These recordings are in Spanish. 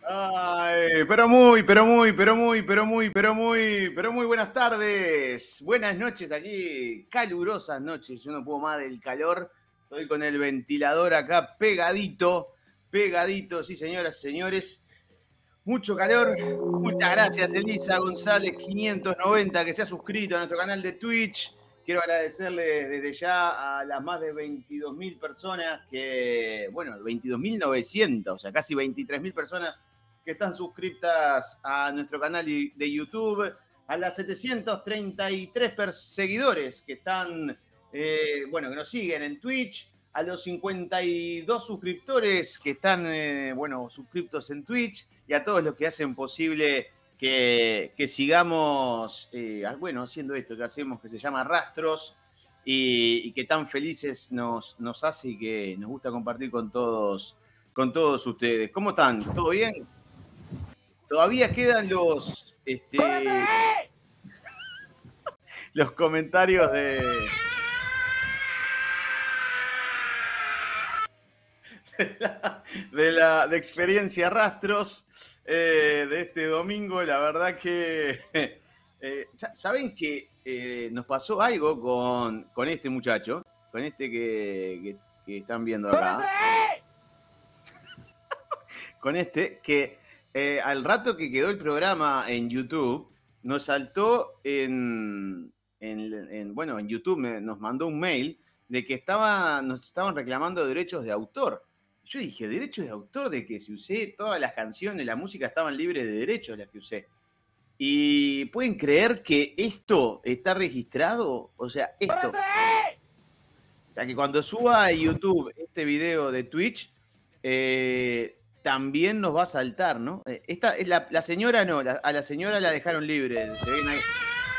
Ay, pero muy buenas tardes. Buenas noches aquí, calurosas noches. Yo no puedo más del calor. Estoy con el ventilador acá pegadito, pegadito, sí, señoras y señores. Mucho calor. Muchas gracias, Elisa González 590, que se ha suscrito a nuestro canal de Twitch. Quiero agradecerle desde ya a las más de 22.000 personas que, bueno, 22.900, o sea, casi 23.000 personas que están suscritas a nuestro canal de YouTube, a las 733 seguidores que están, bueno, que nos siguen en Twitch, a los 52 suscriptores que están, bueno, suscriptos en Twitch, y a todos los que hacen posible que sigamos, bueno, haciendo esto que hacemos, que se llama Rastros, y que tan felices nos hace y que nos gusta compartir con todos ustedes. ¿Cómo están? ¿Todo bien? Todavía quedan los comentarios de experiencia Rastros de este domingo. La verdad que saben que nos pasó algo con este muchacho, con este que están viendo acá, con este que al rato que quedó el programa en YouTube nos saltó bueno, en YouTube nos mandó un mail de que nos estaban reclamando derechos de autor. Yo dije, ¿derechos de autor? De que si usé todas las canciones, la música estaban libres de derechos las que usé. ¿Y pueden creer que esto está registrado? O sea, esto. O sea, que cuando suba a YouTube este video de Twitch, también nos va a saltar, ¿no? Esta es la señora, no, a la señora la dejaron libre. Se ven ahí.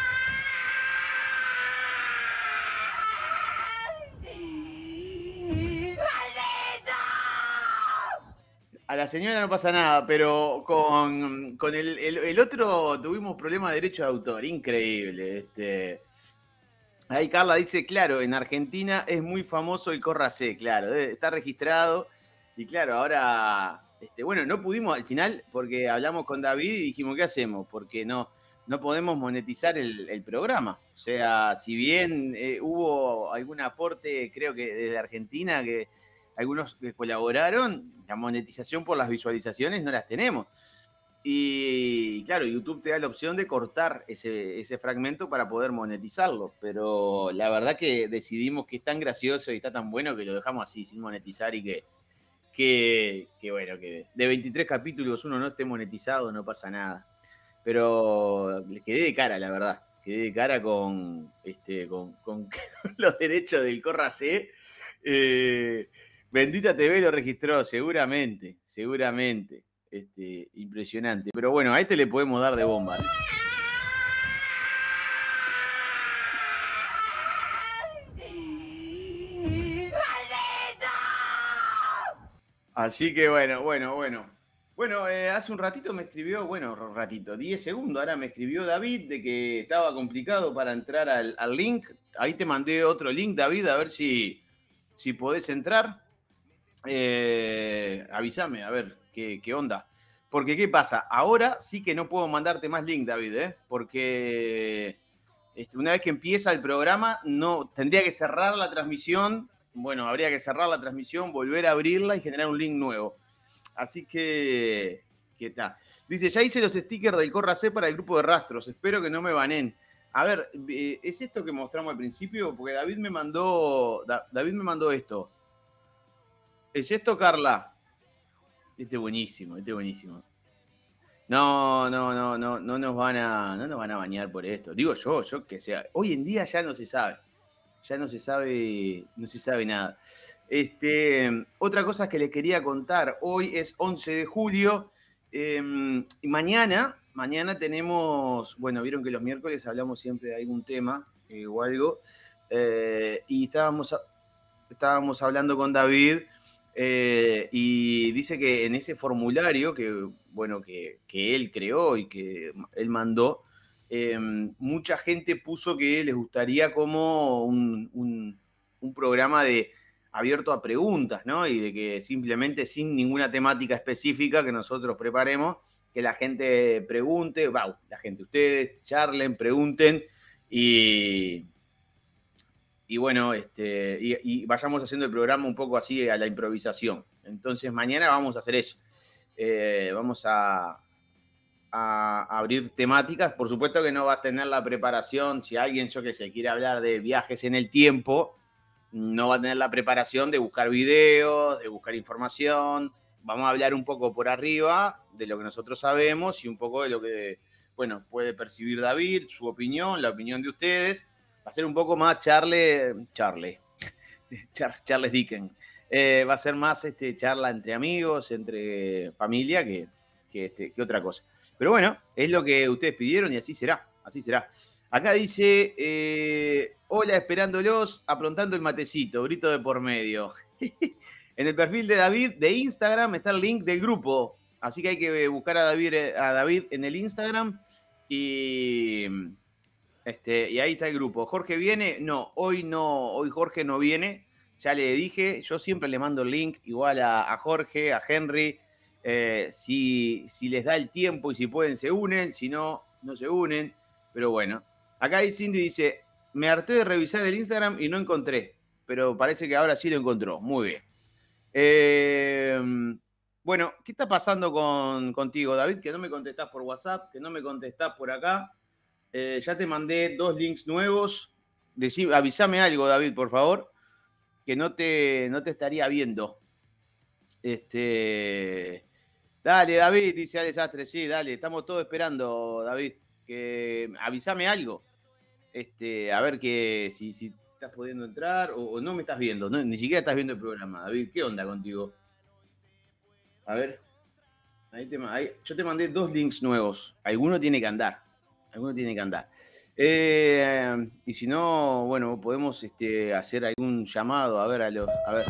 A la señora no pasa nada, pero con el otro tuvimos problemas de derecho de autor, increíble. Ahí Carla dice, claro, en Argentina es muy famoso el Corra C, claro, está registrado. Y claro, ahora, bueno, no pudimos al final porque hablamos con David y dijimos, ¿qué hacemos? Porque no podemos monetizar el programa. O sea, si bien hubo algún aporte, creo que desde Argentina, que algunos que colaboraron, la monetización por las visualizaciones no las tenemos. Y claro, YouTube te da la opción de cortar ese fragmento para poder monetizarlo, pero la verdad que decidimos que es tan gracioso y está tan bueno que lo dejamos así, sin monetizar, y que bueno, que de 23 capítulos uno no esté monetizado, no pasa nada. Pero le quedé de cara, la verdad. Quedé de cara con los derechos del Corra C. Bendita TV lo registró, seguramente. Impresionante. Pero bueno, a este le podemos dar de bomba. Así que bueno. Bueno, hace un ratito me escribió, 10 segundos, ahora me escribió David de que estaba complicado para entrar al link. Ahí te mandé otro link, David, a ver si podés entrar. Avísame, a ver qué onda. Porque, ¿qué pasa? Ahora sí que no puedo mandarte más link, David, porque una vez que empieza el programa, no tendría que cerrar la transmisión. Bueno, habría que cerrar la transmisión, volver a abrirla y generar un link nuevo. Así que está. Dice, ya hice los stickers del Corra C para el grupo de Rastros. Espero que no me banen. A ver, ¿es esto que mostramos al principio? Porque David me mandó esto. ¿Es esto, Carla? Este es buenísimo. No nos van a bañar por esto. Digo yo que sea. Hoy en día ya no se sabe. Ya no se sabe nada. Otra cosa que les quería contar, hoy es 11 de julio, y mañana tenemos, bueno, vieron que los miércoles hablamos siempre de algún tema o algo, y estábamos hablando con David, y dice que en ese formulario que él creó y que él mandó, mucha gente puso que les gustaría como un programa de abierto a preguntas, ¿no? Y de que simplemente sin ninguna temática específica que nosotros preparemos, que la gente pregunte, ustedes charlen, pregunten y bueno, y vayamos haciendo el programa un poco así a la improvisación. Entonces mañana vamos a hacer eso. Vamos a abrir temáticas. Por supuesto que no va a tener la preparación. Si alguien, yo que sé, quiere hablar de viajes en el tiempo, no va a tener la preparación de buscar videos, de buscar información. Vamos a hablar un poco por arriba de lo que nosotros sabemos y un poco de lo que, bueno, puede percibir David, su opinión, la opinión de ustedes. Va a ser un poco más Charles Dickens. Va a ser más charla entre amigos, entre familia, que otra cosa. Pero bueno, es lo que ustedes pidieron y así será, así será. Acá dice, hola, esperándolos, aprontando el matecito, grito de por medio. En el perfil de David de Instagram está el link del grupo, así que hay que buscar a David en el Instagram y ahí está el grupo. ¿Jorge viene? No, hoy Jorge no viene, ya le dije, yo siempre le mando el link igual a Jorge, a Henry, si les da el tiempo y si pueden se unen, si no, no se unen, pero bueno. Acá Cindy dice, me harté de revisar el Instagram y no encontré, pero parece que ahora sí lo encontró, muy bien. Bueno, ¿qué está pasando contigo, David? Que no me contestás por WhatsApp, que no me contestás por acá. Ya te mandé 2 links nuevos. Avísame algo, David, por favor, que no te estaría viendo. Dale, David, dice Ale Sastre, sí, dale, estamos todos esperando, David, que avísame algo. A ver que si estás pudiendo entrar o no me estás viendo, no, ni siquiera estás viendo el programa, David, ¿qué onda contigo? A ver, yo te mandé 2 links nuevos, alguno tiene que andar. Y si no, bueno, podemos hacer algún llamado, a ver, a ver.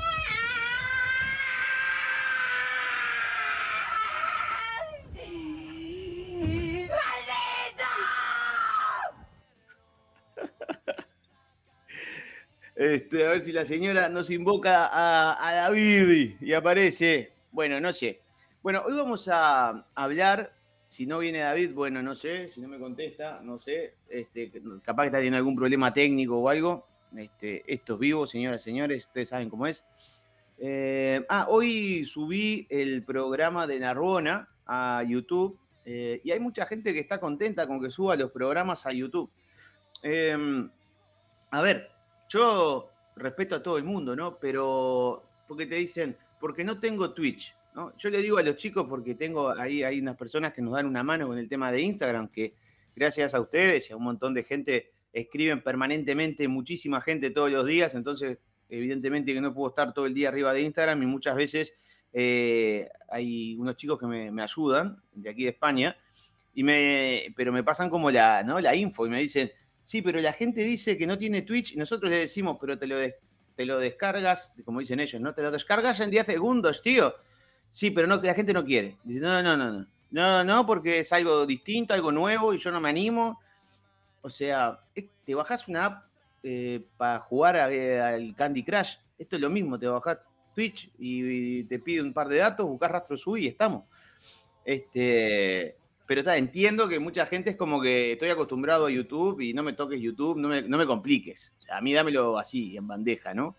A ver si la señora nos invoca a David y aparece. Bueno, no sé. Bueno, hoy vamos a hablar, si no viene David, bueno, no sé, si no me contesta, no sé, capaz que está teniendo algún problema técnico o algo. Esto es vivo, señoras y señores, ustedes saben cómo es. Hoy subí el programa de Narbona a YouTube y hay mucha gente que está contenta con que suba los programas a YouTube. A ver, yo respeto a todo el mundo, ¿no? Pero porque te dicen, porque no tengo Twitch, ¿no? Yo le digo a los chicos porque hay unas personas que nos dan una mano con el tema de Instagram, que gracias a ustedes y a un montón de gente escriben permanentemente, muchísima gente todos los días, entonces evidentemente que no puedo estar todo el día arriba de Instagram y muchas veces hay unos chicos que me ayudan de aquí de España, pero me pasan como la info y me dicen, sí, pero la gente dice que no tiene Twitch y nosotros le decimos, pero te lo descargas, como dicen ellos, ¿no? Te lo descargas en 10 segundos, tío. Sí, pero no, que la gente no quiere. Dice, no, porque es algo distinto, algo nuevo y yo no me animo. O sea, te bajás una app para jugar al Candy Crush. Esto es lo mismo, te bajás Twitch y te pide un par de datos, buscás rastro sub y estamos. Pero entiendo que mucha gente es como que estoy acostumbrado a YouTube y no me toques YouTube, no me compliques. O sea, a mí dámelo así, en bandeja, ¿no?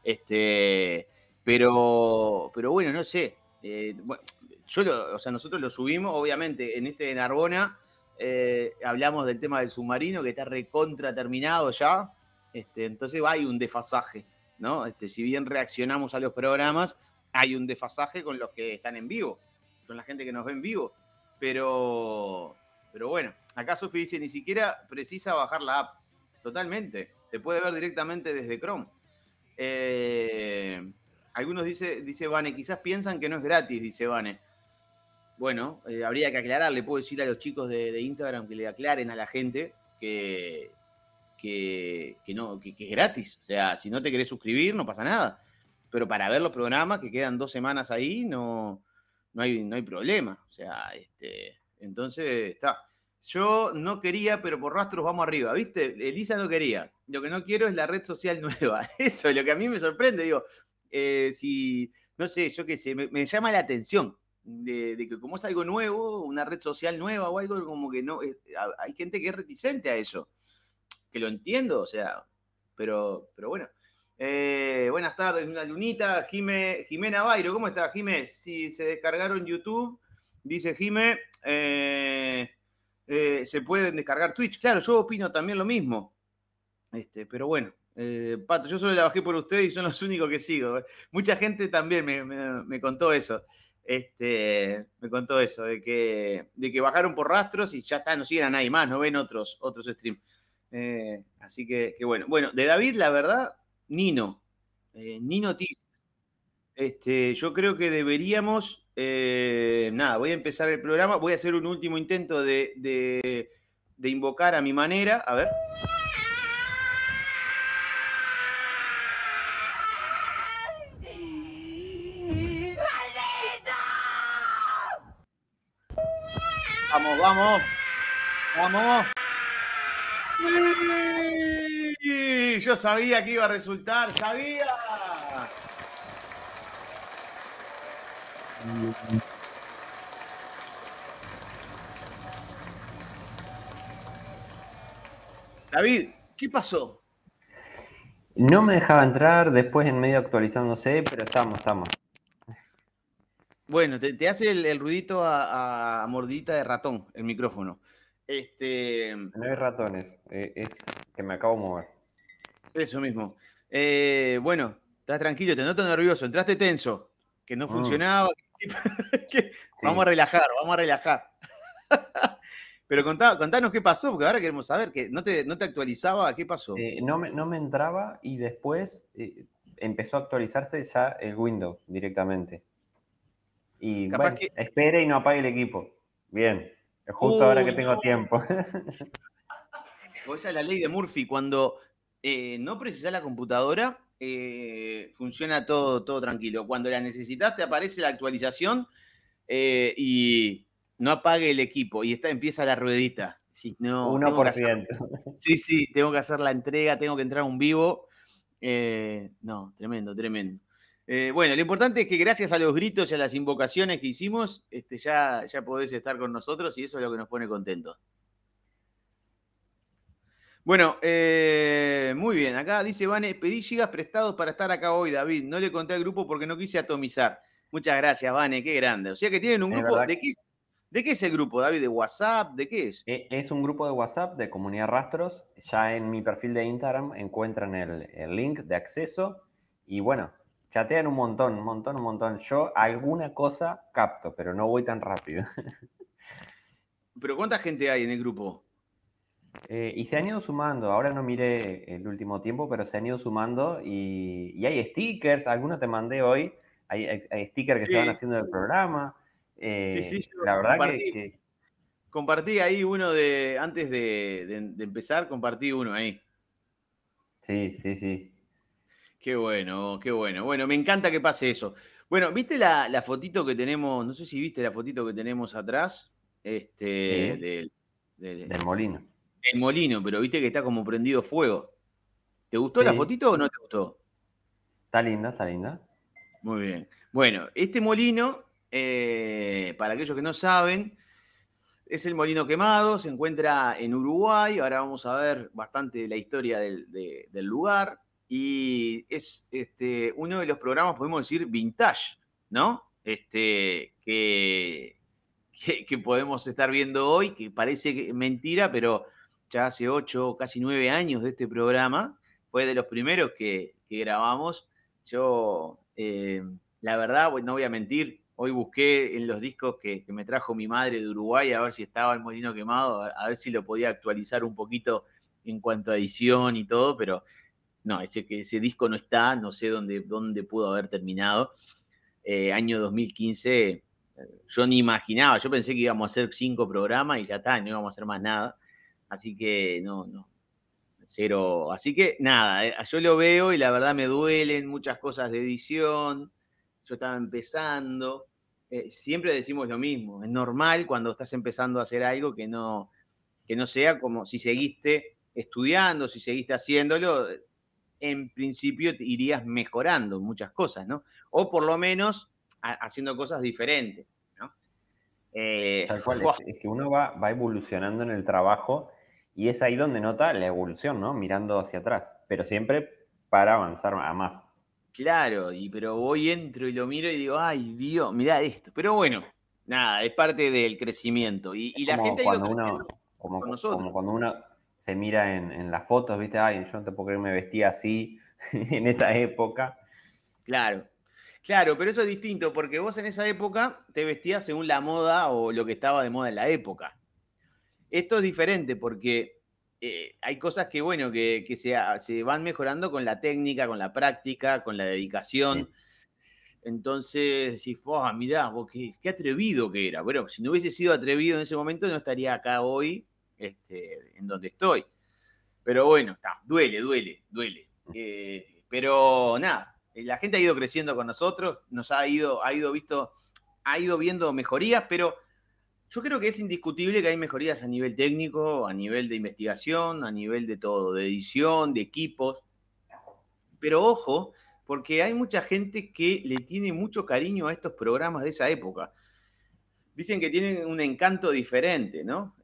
Pero bueno, no sé. Nosotros lo subimos, obviamente, en de Narbona hablamos del tema del submarino que está recontra terminado ya. Entonces hay un desfasaje, ¿no? Si bien reaccionamos a los programas, hay un desfasaje con los que están en vivo, con la gente que nos ve en vivo. Pero bueno, acá Sofi dice, ni siquiera precisa bajar la app. Totalmente. Se puede ver directamente desde Chrome. Algunos dice Vane, quizás piensan que no es gratis, dice Vane. Bueno, habría que aclarar, le puedo decir a los chicos de Instagram que le aclaren a la gente que es gratis. O sea, si no te querés suscribir, no pasa nada. Pero para ver los programas que quedan 2 semanas ahí, no hay problema. O sea, entonces está. Yo no quería, pero por rastros vamos arriba, ¿viste? Elisa no quería. Lo que no quiero es la red social nueva. Eso es lo que a mí me sorprende. Digo, si, no sé, yo qué sé, me llama la atención de que como es algo nuevo, una red social nueva o algo, como que no, hay gente que es reticente a eso, que lo entiendo, o sea, pero bueno. Buenas tardes, una lunita. Jimena Bairo, ¿cómo está, Jimé? Si se descargaron YouTube, dice Jimé, se pueden descargar Twitch. Claro, yo opino también lo mismo. Pero bueno, Pato, yo solo la bajé por ustedes y son los únicos que sigo. Mucha gente también me contó eso. Me contó eso, de que bajaron por rastros y ya está, no siguen a nadie más, no ven otros streams. Así que bueno. Bueno, de David, la verdad, Nino. Nino Tiz. Yo creo que deberíamos. Nada, voy a empezar el programa. Voy a hacer un último intento de invocar a mi manera. A ver. Vamos, vamos. Vamos. ¡Sí! Yo sabía que iba a resultar, sabía. David, ¿qué pasó? No me dejaba entrar, después en medio actualizándose, pero estamos. Bueno, te hace el ruidito a mordidita de ratón, el micrófono. No hay ratones, es que me acabo de mover. Eso mismo. Bueno, estás tranquilo, te noto nervioso, entraste tenso, que no funcionaba. Vamos a relajar. Pero contanos qué pasó, porque ahora queremos saber, que no te actualizaba, ¿qué pasó? No me entraba y después empezó a actualizarse ya el Windows directamente. Y Capaz bueno, que... espere y no apague el equipo. Bien, justo ahora que tengo tiempo. Esa es la ley de Murphy, cuando no precisás la computadora, funciona todo tranquilo. Cuando la necesitas, te aparece la actualización y no apague el equipo y empieza la ruedita. Sí, no, 1%. Sí, tengo que hacer la entrega, tengo que entrar a un vivo. No, tremendo. Bueno, lo importante es que gracias a los gritos y a las invocaciones que hicimos, ya podés estar con nosotros y eso es lo que nos pone contentos. Bueno, muy bien. Acá dice Vane, pedí gigas prestados para estar acá hoy, David. No le conté al grupo porque no quise atomizar. Muchas gracias, Vane, qué grande. O sea que tienen un grupo. ¿De qué es el grupo, David? ¿De WhatsApp? ¿De qué es? Es un grupo de WhatsApp de Comunidad Rastros. Ya en mi perfil de Instagram encuentran el link de acceso. Y bueno, chatean un montón. Yo alguna cosa capto, pero no voy tan rápido. ¿Pero cuánta gente hay en el grupo? Y se han ido sumando, ahora no miré el último tiempo, pero se han ido sumando y hay stickers, algunos te mandé hoy, hay stickers que se van haciendo del programa. Sí, la verdad compartí ahí uno antes de empezar, compartí uno ahí. Sí. Qué bueno. Bueno, me encanta que pase eso. Bueno, ¿viste la fotito que tenemos? No sé si viste la fotito que tenemos atrás. Del molino. El molino, pero viste que está como prendido fuego. ¿Te gustó la fotito o no te gustó? Está linda. Muy bien. Bueno, este molino, para aquellos que no saben, es el Molino Quemado, se encuentra en Uruguay. Ahora vamos a ver bastante de la historia del lugar. Y es uno de los programas, podemos decir, vintage, ¿no? Que podemos estar viendo hoy, que parece mentira, pero ya hace 8, casi 9 años de este programa. Fue de los primeros que grabamos. Yo, la verdad, no voy a mentir, hoy busqué en los discos que me trajo mi madre de Uruguay a ver si estaba el Molino Quemado, a ver si lo podía actualizar un poquito en cuanto a edición y todo, pero no, ese disco no está, no sé dónde pudo haber terminado. Año 2015, yo ni imaginaba, yo pensé que íbamos a hacer 5 programas y ya está, no íbamos a hacer más nada. Así que no, cero. Así que nada, yo lo veo y la verdad me duelen muchas cosas de edición. Yo estaba empezando. Siempre decimos lo mismo. Es normal cuando estás empezando a hacer algo que no sea como si seguiste estudiando, si seguiste haciéndolo. en principio irías mejorando muchas cosas, ¿no? O por lo menos haciendo cosas diferentes, ¿no? Tal cual, es que uno va evolucionando en el trabajo y es ahí donde nota la evolución, ¿no? Mirando hacia atrás, pero siempre para avanzar a más. Claro, pero voy, entro y lo miro y digo, ay, Dios, mirá esto. Pero bueno, nada, es parte del crecimiento. Es Y la como gente ha ido cuando uno, creciendo con nosotros. como cuando uno se mira en las fotos, ¿viste? Ay, yo no te puedo creer, me vestía así en esa época. Claro, claro, pero eso es distinto, porque vos en esa época te vestías según la moda o lo que estaba de moda en la época. Esto es diferente porque hay cosas que, bueno, que se van mejorando con la técnica, con la práctica, con la dedicación. Sí. Entonces decís, mirá, vos qué atrevido que era. Bueno, si no hubiese sido atrevido en ese momento, no estaría acá hoy, en donde estoy. Pero bueno, duele. Pero nada, la gente ha ido creciendo con nosotros, nos ha ido viendo mejorías, pero yo creo que es indiscutible que hay mejorías a nivel técnico, a nivel de investigación, a nivel de todo, de edición, de equipos. Pero ojo, porque hay mucha gente que le tiene mucho cariño a estos programas de esa época. Dicen que tienen un encanto diferente, ¿no?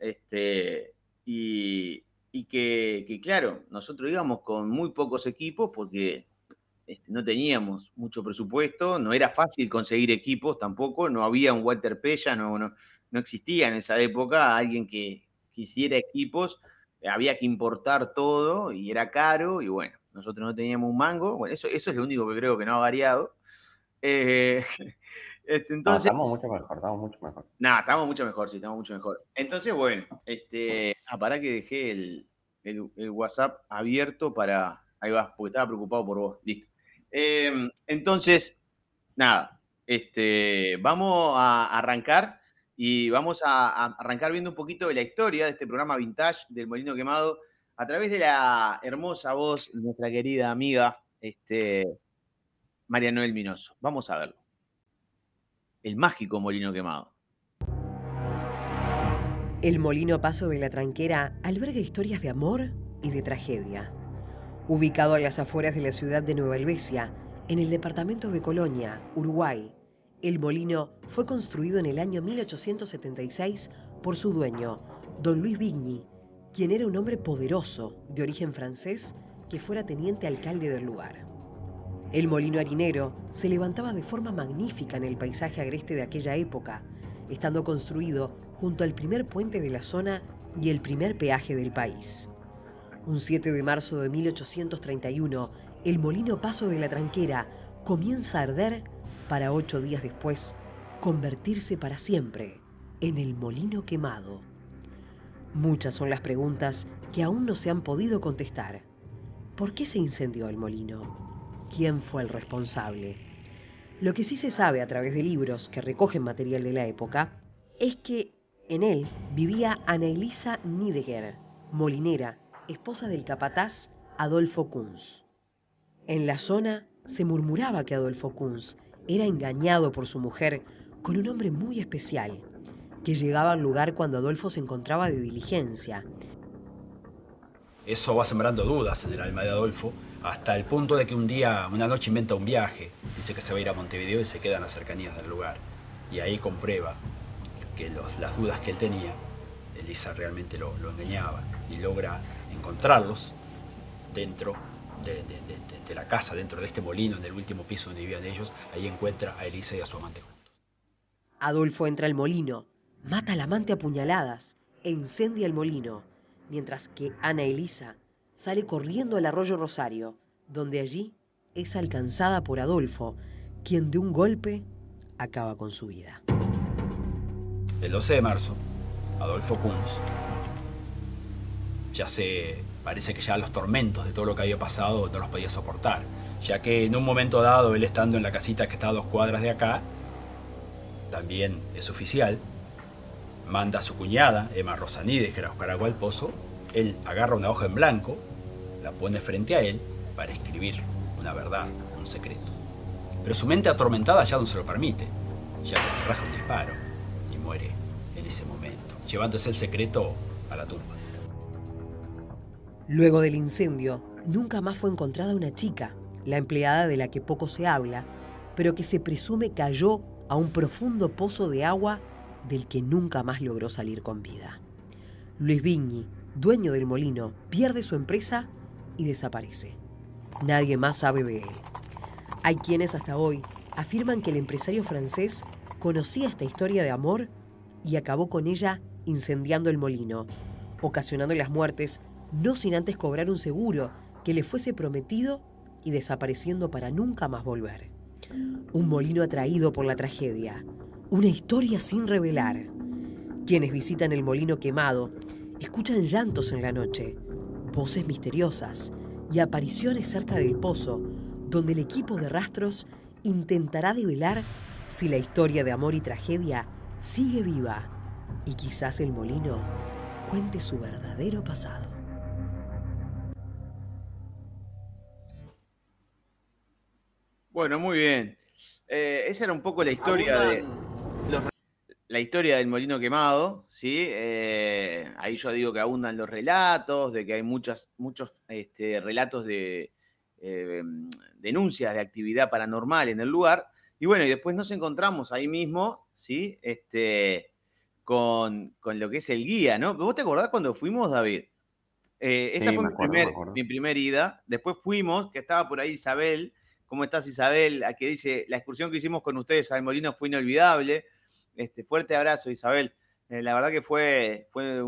Y que, claro, nosotros íbamos con muy pocos equipos porque no teníamos mucho presupuesto, no era fácil conseguir equipos tampoco, no había un Walter Pella, no existía en esa época alguien que quisiera equipos, había que importar todo y era caro y bueno, nosotros no teníamos un mango, bueno, eso es lo único que creo que no ha variado. Eh, No, entonces, estamos mucho mejor, estamos mucho mejor. nada, estamos mucho mejor, sí, estamos mucho mejor. Entonces, bueno, pará que dejé el WhatsApp abierto para, ahí vas, porque estaba preocupado por vos, listo. Entonces, nada, vamos a arrancar y vamos a arrancar viendo un poquito de la historia de este programa vintage del Molino Quemado a través de la hermosa voz de nuestra querida amiga María Noel Minoso. Vamos a verlo. El mágico Molino Quemado. El Molino Paso de la Tranquera alberga historias de amor y de tragedia. Ubicado a las afueras de la ciudad de Nueva Helvecia, en el departamento de Colonia, Uruguay, el molino fue construido en el año 1876 por su dueño, don Luis Vigny, quien era un hombre poderoso, de origen francés, que fuera teniente alcalde del lugar. El molino harinero se levantaba de forma magnífica en el paisaje agreste de aquella época, estando construido junto al primer puente de la zona y el primer peaje del país. Un 7 de marzo de 1831, el molino Paso de la Tranquera comienza a arder para 8 días después convertirse para siempre en el Molino Quemado. Muchas son las preguntas que aún no se han podido contestar. ¿Por qué se incendió el molino? ¿Quién fue el responsable? Lo que sí se sabe a través de libros que recogen material de la época es que en él vivía Ana Elisa Niedegger, molinera, esposa del capataz Adolfo Kunz. En la zona se murmuraba que Adolfo Kunz era engañado por su mujer con un hombre muy especial, que llegaba al lugar cuando Adolfo se encontraba de diligencia. Eso va sembrando dudas en el alma de Adolfo, hasta el punto de que una noche inventa un viaje, dice que se va a ir a Montevideo y se queda en las cercanías del lugar. Y ahí comprueba que las dudas que él tenía, Elisa realmente lo engañaba y logra encontrarlos dentro de la casa, dentro de este molino, en el último piso donde vivían ellos. Ahí encuentra a Elisa y a su amante juntos. Adolfo entra al molino, mata al amante a puñaladas e incendia el molino, mientras que Ana Elisa sale corriendo al arroyo Rosario, donde allí es alcanzada por Adolfo, quien de un golpe acaba con su vida. El 12 de marzo, Adolfo Kunz parece que ya los tormentos de todo lo que había pasado no los podía soportar, ya que en un momento dado, él estando en la casita que está a 2 cuadras de acá, también es oficial, manda a su cuñada, Emma Rosa Niedegger, a buscar agua al pozo. Él agarra una hoja en blanco, la pone frente a él para escribir una verdad, un secreto. Pero su mente atormentada ya no se lo permite, ya que se raja un disparo y muere en ese momento, llevándose el secreto a la tumba. Luego del incendio, nunca más fue encontrada una chica, la empleada de la que poco se habla, pero que se presume cayó a un profundo pozo de agua del que nunca más logró salir con vida. Luis Vigny, dueño del molino, pierde su empresa y desaparece. Nadie más sabe de él. Hay quienes hasta hoy afirman que el empresario francés conocía esta historia de amor y acabó con ella incendiando el molino, ocasionando las muertes no sin antes cobrar un seguro que le fuese prometido y desapareciendo para nunca más volver. Un molino atraído por la tragedia, una historia sin revelar. Quienes visitan el molino quemado escuchan llantos en la noche, voces misteriosas y apariciones cerca del pozo, donde el equipo de rastros intentará develar si la historia de amor y tragedia sigue viva y quizás el molino cuente su verdadero pasado. Bueno, muy bien. Esa era un poco la historia la historia del molino quemado, ¿sí? Ahí yo digo que abundan los relatos, de que hay muchos relatos de denuncias de actividad paranormal en el lugar. Y bueno, y después nos encontramos ahí mismo, ¿sí? Con lo que es el guía, ¿no? ¿Vos te acordás cuando fuimos, David? Esta Sí, fue me acuerdo. mi primer ida. Después fuimos, que estaba por ahí Isabel. ¿Cómo estás, Isabel? A que dice, la excursión que hicimos con ustedes al molino fue inolvidable. Fuerte abrazo, Isabel. La verdad que fue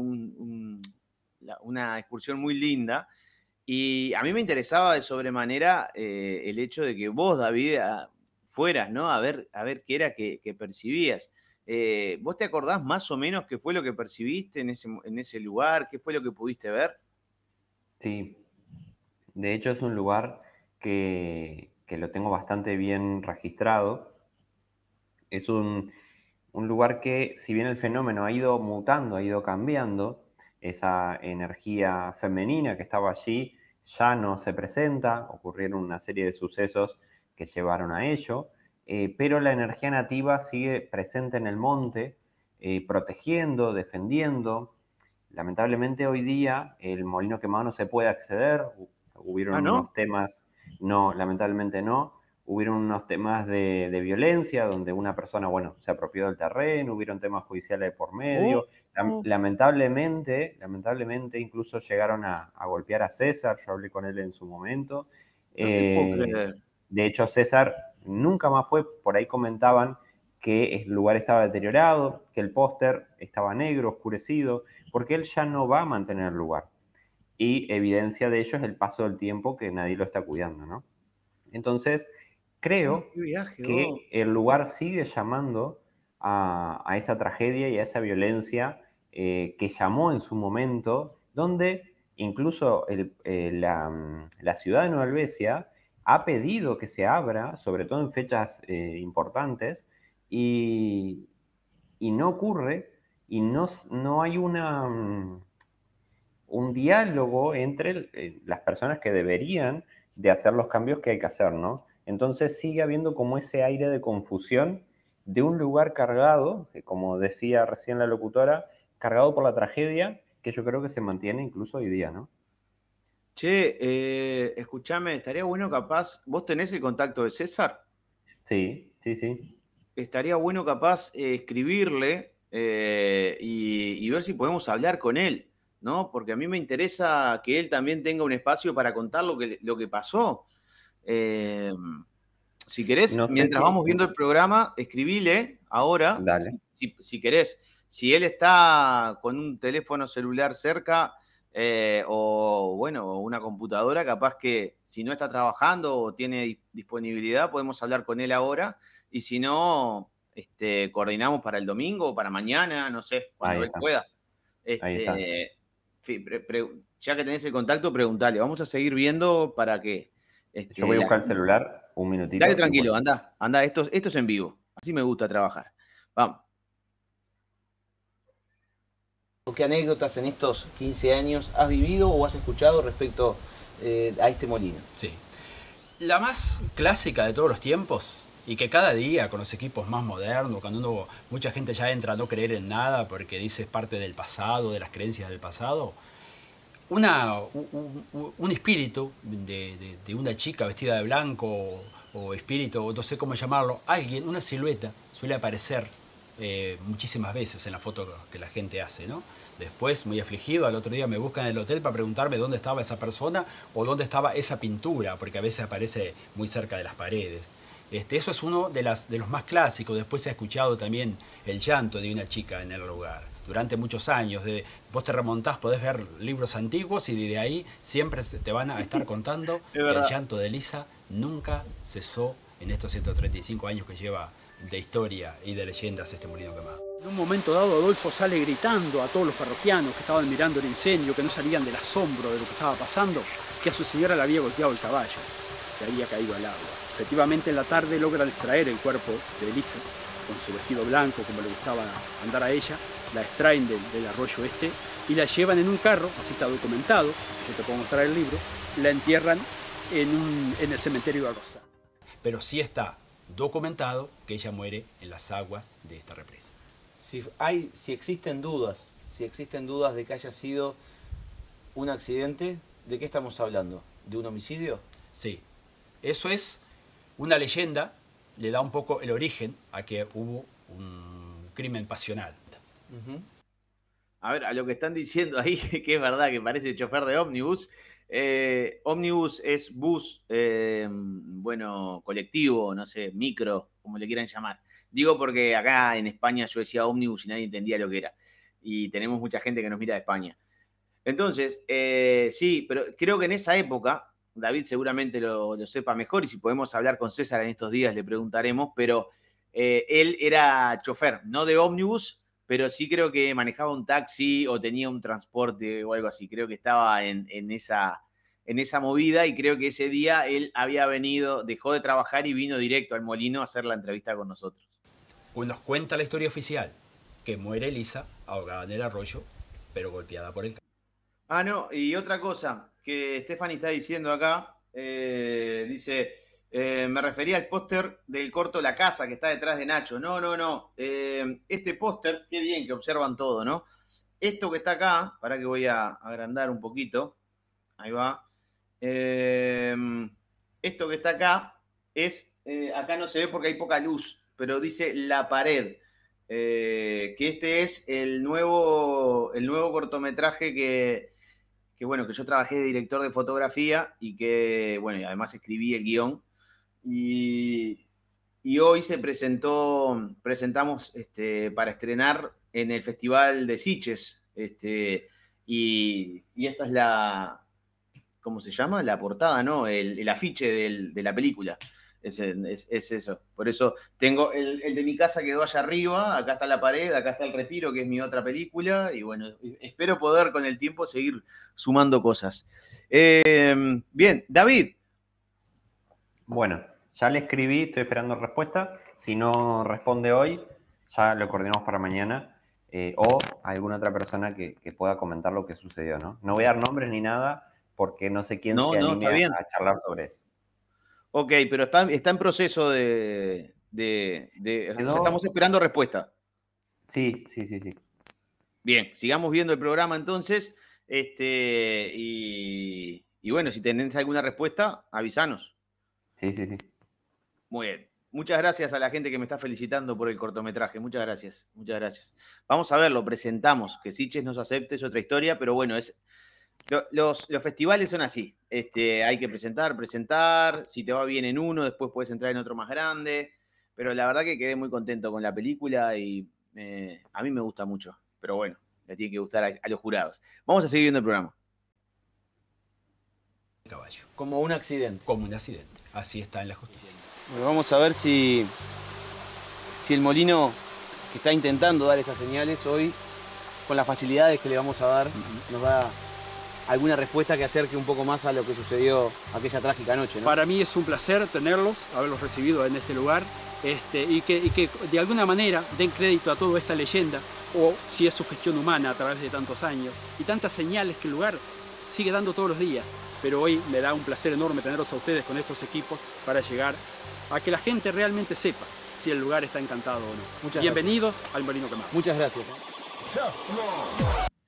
una excursión muy linda. Y a mí me interesaba de sobremanera el hecho de que vos, David, fueras, ¿no? A ver qué era que percibías. ¿Vos te acordás más o menos qué fue lo que percibiste en ese lugar? ¿Qué fue lo que pudiste ver? Sí, de hecho es un lugar que lo tengo bastante bien registrado. Es un lugar que, si bien el fenómeno ha ido mutando, ha ido cambiando, esa energía femenina que estaba allí ya no se presenta, ocurrieron una serie de sucesos que llevaron a ello, pero la energía nativa sigue presente en el monte, protegiendo, defendiendo. Lamentablemente hoy día el molino quemado no se puede acceder, hubieron ¿no? unos temas, no, lamentablemente no, hubieron unos temas de violencia donde una persona, bueno, se apropió del terreno, hubieron temas judiciales por medio. Lamentablemente, incluso llegaron a golpear a César, yo hablé con él en su momento. No te puedo creer. De hecho, César nunca más fue, por ahí comentaban que el lugar estaba deteriorado, que el póster estaba negro, oscurecido, porque él ya no va a mantener el lugar. Y evidencia de ello es el paso del tiempo que nadie lo está cuidando, ¿no? Entonces, creo que el lugar sigue llamando a esa tragedia y a esa violencia que llamó en su momento, donde incluso la ciudad de Nueva Helvecia ha pedido que se abra, sobre todo en fechas importantes, y no ocurre, y no hay un diálogo entre las personas que deberían de hacer los cambios que hay que hacer, ¿no? Entonces sigue habiendo como ese aire de confusión de un lugar cargado, que como decía recién la locutora, cargado por la tragedia, que yo creo que se mantiene incluso hoy día, ¿no? Che, escuchame, estaría bueno capaz, ¿vos tenés el contacto de César? Sí. Estaría bueno capaz escribirle y ver si podemos hablar con él, ¿no? Porque a mí me interesa que él también tenga un espacio para contar lo que pasó. Si querés, No sé mientras vamos viendo el programa, escribile ahora, Dale. si querés. Si él está con un teléfono celular cerca o una computadora, capaz que si no está trabajando o tiene disponibilidad, podemos hablar con él ahora. Y si no, coordinamos para el domingo o para mañana, no sé, cuando él pueda. Ahí está. Ya que tenés el contacto, preguntale. Vamos a seguir viendo para que... Yo voy a buscar el celular, un minutito. Dale tranquilo, anda, esto es en vivo. Así me gusta trabajar. Vamos. ¿Qué anécdotas en estos 15 años has vivido o has escuchado respecto a este molino? Sí. La más clásica de todos los tiempos, y que cada día con los equipos más modernos, cuando mucha gente ya entra a no creer en nada porque dice es parte del pasado, de las creencias del pasado, un espíritu de una chica vestida de blanco o espíritu, no sé cómo llamarlo, alguien, una silueta, suele aparecer muchísimas veces en la foto que la gente hace, ¿no? Después, muy afligido, al otro día me buscan en el hotel para preguntarme dónde estaba esa persona o dónde estaba esa pintura, porque a veces aparece muy cerca de las paredes. Eso es uno de los más clásicos. Después se ha escuchado también el llanto de una chica en el lugar. Durante muchos años, vos te remontás, podés ver libros antiguos y de ahí siempre te van a estar contando que el llanto de Elisa nunca cesó en estos 135 años que lleva de historia y de leyendas este molino quemado. En un momento dado, Adolfo sale gritando a todos los parroquianos que estaban mirando el incendio, que no salían del asombro de lo que estaba pasando, que a su señora le había golpeado el caballo, que había caído al agua. Efectivamente, en la tarde logran extraer el cuerpo de Elisa, con su vestido blanco, como le gustaba andar a ella, la extraen del arroyo y la llevan en un carro, así está documentado, yo te puedo mostrar el libro, la entierran en el cementerio de Arrosa. Pero sí está documentado que ella muere en las aguas de esta represa. Si existen dudas de que haya sido un accidente, ¿de qué estamos hablando? ¿De un homicidio? Sí, eso es una leyenda, le da un poco el origen a que hubo un crimen pasional. A ver, a lo que están diciendo ahí, que es verdad, que parece chofer de ómnibus. Ómnibus es bus, colectivo, no sé, micro, como le quieran llamar. Digo porque acá en España yo decía ómnibus y nadie entendía lo que era. Y tenemos mucha gente que nos mira de España. Entonces, sí, pero creo que en esa época, David seguramente lo sepa mejor, y si podemos hablar con César en estos días le preguntaremos, pero él era chofer, no de ómnibus, pero sí creo que manejaba un taxi o tenía un transporte o algo así. Creo que estaba en esa movida, y creo que ese día él había venido, dejó de trabajar y vino directo al molino a hacer la entrevista con nosotros. Pues nos cuenta la historia oficial, que muere Elisa ahogada en el arroyo, pero golpeada por el caballo. Ah, no, y otra cosa que Stephanie está diciendo acá, dice... me refería al póster del corto La Casa, que está detrás de Nacho. No. Este póster, qué bien que observan todo, ¿no? Esto que está acá, para que voy a agrandar un poquito. Ahí va. Esto que está acá es... acá no se ve porque hay poca luz, pero dice La Pared. Que este es el nuevo cortometraje que yo trabajé de director de fotografía y que, y además escribí el guión. Y hoy presentamos para estrenar en el Festival de Sitges. Y esta es la, ¿cómo se llama? La portada, ¿no? El afiche de la película. Es eso. Por eso tengo el de mi casa quedó allá arriba, acá está La Pared, acá está El Retiro, que es mi otra película. Y espero poder con el tiempo seguir sumando cosas. Bien, David. Bueno, ya le escribí, estoy esperando respuesta. Si no responde hoy, ya lo coordinamos para mañana. O alguna otra persona que pueda comentar lo que sucedió, ¿no? No voy a dar nombres ni nada porque no sé quién se anime a charlar sobre eso. Ok, pero está en proceso de estamos esperando respuesta. Sí. Bien, sigamos viendo el programa entonces. Y si tenés alguna respuesta, avísanos. Sí. Muy bien. Muchas gracias a la gente que me está felicitando por el cortometraje. Muchas gracias. Vamos a ver, lo presentamos. Que Sitges nos acepte es otra historia, pero los festivales son así. Hay que presentar. Si te va bien en uno, después puedes entrar en otro más grande. Pero la verdad que quedé muy contento con la película y a mí me gusta mucho. Pero le tiene que gustar a los jurados. Vamos a seguir viendo el programa. Caballo. Como un accidente. Así está en la justicia. Bueno, vamos a ver si el molino que está intentando dar esas señales hoy, con las facilidades que le vamos a dar, nos da alguna respuesta que acerque un poco más a lo que sucedió aquella trágica noche, ¿no? Para mí es un placer tenerlos, haberlos recibido en este lugar, y que de alguna manera den crédito a toda esta leyenda, o si es su gestión humana a través de tantos años, y tantas señales que el lugar sigue dando todos los días. Pero hoy me da un placer enorme tenerlos a ustedes con estos equipos para llegar a que la gente realmente sepa si el lugar está encantado o no. Bienvenidos al Molino Quemado. Muchas gracias.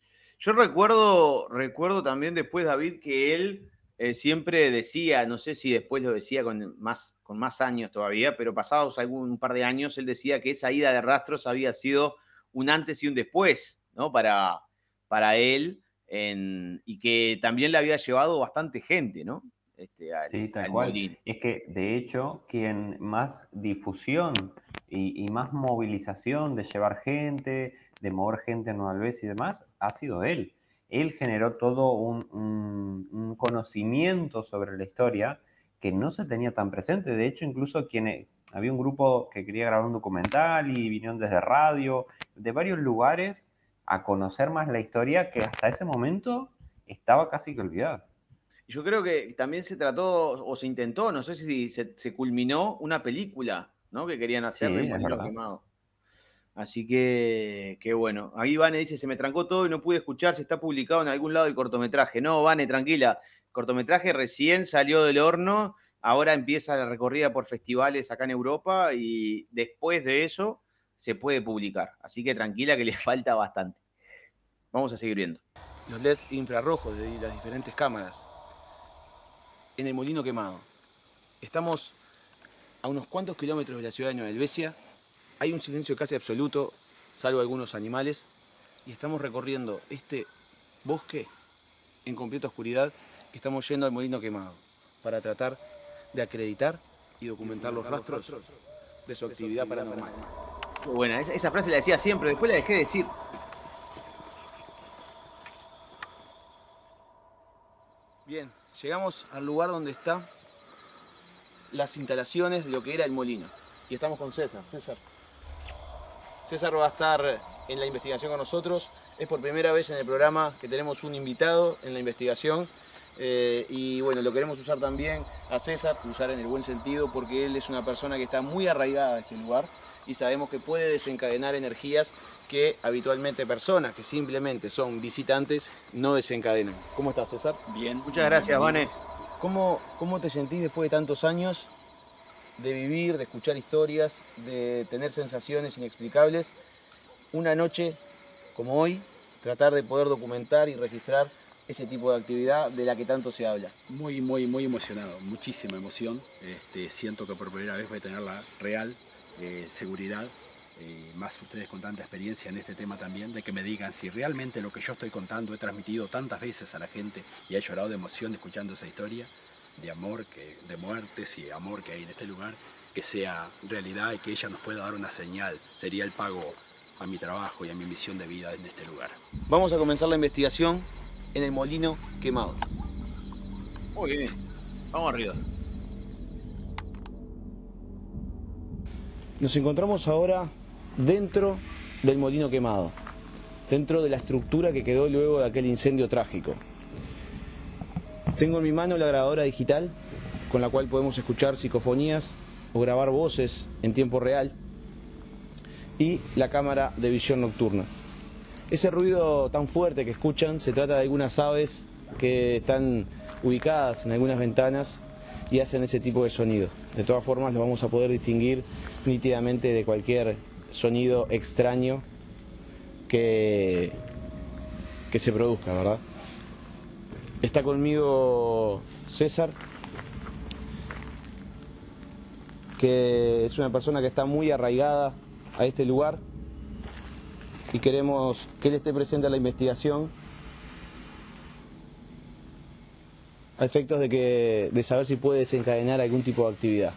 Yo recuerdo también después, David, que él siempre decía, no sé si después lo decía con más años todavía, pero pasados un par de años, él decía que esa ida de Rastros había sido un antes y un después, ¿no? Para él, y que también le había llevado bastante gente, ¿no? Sí, tal al cual. Molino. Es que, de hecho, quien más difusión y más movilización de llevar gente, de mover gente a Nueva Albesia y demás, ha sido él. Él generó todo un conocimiento sobre la historia que no se tenía tan presente. De hecho, incluso había un grupo que quería grabar un documental y vinieron desde radio, de varios lugares, a conocer más la historia que hasta ese momento estaba casi que olvidada. Yo creo que también se trató, o se intentó, no sé si se culminó una película, ¿no? Que querían hacer Sí, del es Molino verdad. Quemado. Así que bueno. Ahí Vane dice, se me trancó todo y no pude escuchar si está publicado en algún lado el cortometraje. No, Vane, tranquila. El cortometraje recién salió del horno, ahora empieza la recorrida por festivales acá en Europa y después de eso se puede publicar. Así que tranquila que le falta bastante. Vamos a seguir viendo. Los LEDs infrarrojos de las diferentes cámaras en el Molino Quemado. Estamos a unos cuantos kilómetros de la ciudad de Nueva Helvecia. Hay un silencio casi absoluto, salvo algunos animales, y estamos recorriendo este bosque en completa oscuridad. Estamos yendo al Molino Quemado para tratar de acreditar y documentar los rastros de su actividad paranormal. Buena, esa frase la decía siempre, después la dejé de decir. Bien, llegamos al lugar donde están las instalaciones de lo que era el molino. Y estamos con César. César va a estar en la investigación con nosotros. Es por primera vez en el programa que tenemos un invitado en la investigación. Y bueno, lo queremos usar también a César, usar en el buen sentido, porque él es una persona que está muy arraigada a este lugar y sabemos que puede desencadenar energías que habitualmente personas que simplemente son visitantes no desencadenan. ¿Cómo estás, César? Bien. Muchas gracias, Vane. ¿Cómo te sentís después de tantos años de vivir, de escuchar historias, de tener sensaciones inexplicables? Una noche como hoy, tratar de poder documentar y registrar ese tipo de actividad de la que tanto se habla. Muy emocionado, muchísima emoción. Siento que por primera vez voy a tener la real seguridad, más ustedes con tanta experiencia en este tema también, de que me digan si realmente lo que yo estoy contando he transmitido tantas veces a la gente y ha llorado de emoción escuchando esa historia de amor, de muertes y amor que hay en este lugar, que sea realidad y que ella nos pueda dar una señal. Sería el pago a mi trabajo y a mi misión de vida en este lugar. Vamos a comenzar la investigación en el Molino Quemado. Muy bien, vamos arriba. Nos encontramos ahora dentro del Molino Quemado, dentro de la estructura que quedó luego de aquel incendio trágico. Tengo en mi mano la grabadora digital con la cual podemos escuchar psicofonías o grabar voces en tiempo real y la cámara de visión nocturna. Ese ruido tan fuerte que escuchan se trata de algunas aves que están ubicadas en algunas ventanas y hacen ese tipo de sonido. De todas formas lo vamos a poder distinguir nítidamente de cualquier sonido extraño que se produzca, ¿verdad? Está conmigo César, que es una persona que está muy arraigada a este lugar y queremos que él esté presente en la investigación a efectos de saber si puede desencadenar algún tipo de actividad.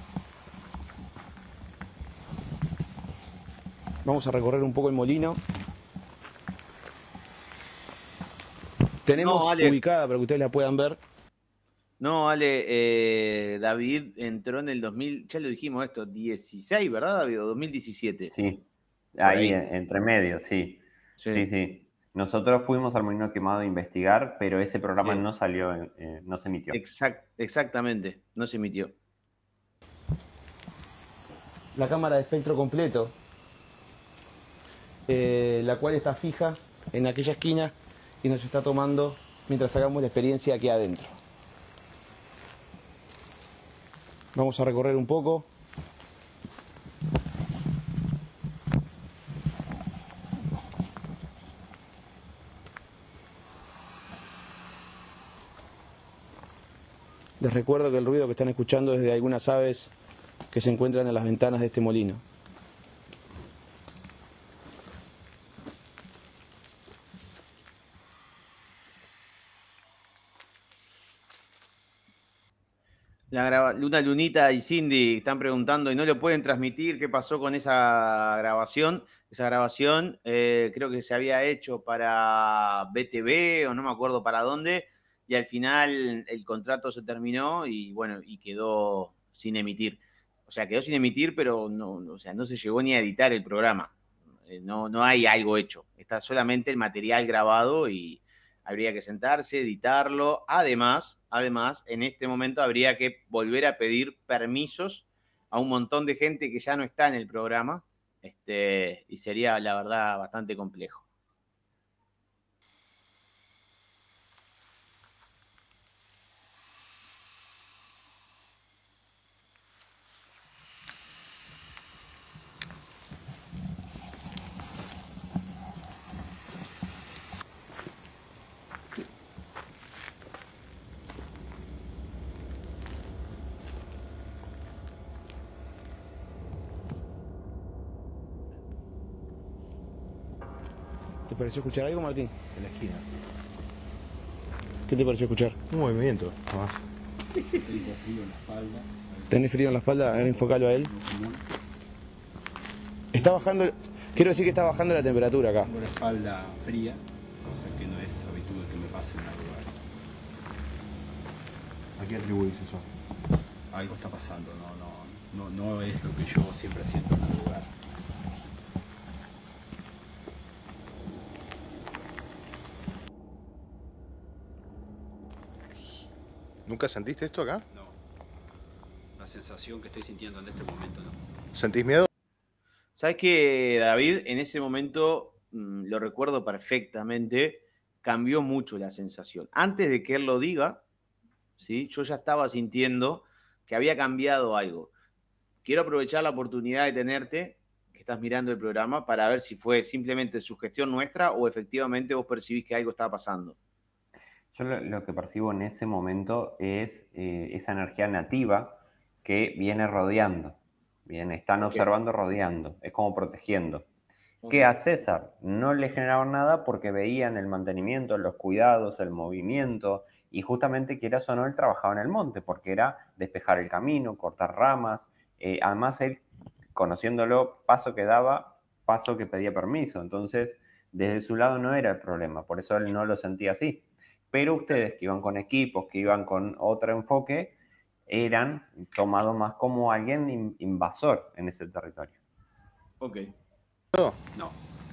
Vamos a recorrer un poco el molino. Tenemos ubicada para que ustedes la puedan ver. No, Ale, David entró en el 2000, ya lo dijimos esto, 16, ¿verdad, David? O 2017. Sí, ahí entre medio, sí. Sí. Nosotros fuimos al Molino Quemado a investigar, pero ese programa no salió, no se emitió. Exactamente, no se emitió. La cámara de espectro completo, la cual está fija en aquella esquina y nos está tomando mientras hagamos la experiencia aquí adentro. Vamos a recorrer un poco. Les recuerdo que el ruido que están escuchando es de algunas aves que se encuentran en las ventanas de este molino. Luna Lunita y Cindy están preguntando y no lo pueden transmitir qué pasó con esa grabación. Esa grabación creo que se había hecho para BTV o no me acuerdo para dónde, y al final el contrato se terminó y bueno, y quedó sin emitir. O sea, quedó sin emitir, pero no, o sea, no se llegó ni a editar el programa. No hay algo hecho. Está solamente el material grabado y habría que sentarse, editarlo. Además, en este momento habría que volver a pedir permisos a un montón de gente que ya no está en el programa, y sería, la verdad, bastante complejo. ¿Te pareció escuchar algo, Martín? En la esquina. ¿Qué te pareció escuchar? Un movimiento, nada más. ¿Tenés frío en la espalda? A ver, enfocalo a él. Está bajando, quiero decir que está bajando la temperatura acá. Tengo la espalda fría, cosa que no es habitual que me pase en el lugar. ¿A qué atribuís eso? Algo está pasando, no es lo que yo siempre siento en el lugar. ¿Nunca sentiste esto acá? No. La sensación que estoy sintiendo en este momento no. ¿Sentís miedo? ¿Sabes qué, David? En ese momento, lo recuerdo perfectamente, cambió mucho la sensación. Antes de que él lo diga, ¿sí? Yo ya estaba sintiendo que había cambiado algo. Quiero aprovechar la oportunidad de tenerte, que estás mirando el programa, para ver si fue simplemente sugestión nuestra o efectivamente vos percibís que algo estaba pasando. Yo lo que percibo en ese momento es esa energía nativa que viene rodeando. Bien, están observando, rodeando, es como protegiendo. Que a César no le generaban nada porque veían el mantenimiento, los cuidados, el movimiento, y justamente, quieras o no, él trabajaba en el monte, porque era despejar el camino, cortar ramas. Además, él, conociéndolo, paso que daba, paso que pedía permiso. Entonces, desde su lado no era el problema, por eso él no lo sentía así. Pero ustedes que iban con equipos, que iban con otro enfoque, eran tomados más como alguien invasor en ese territorio. Ok. No.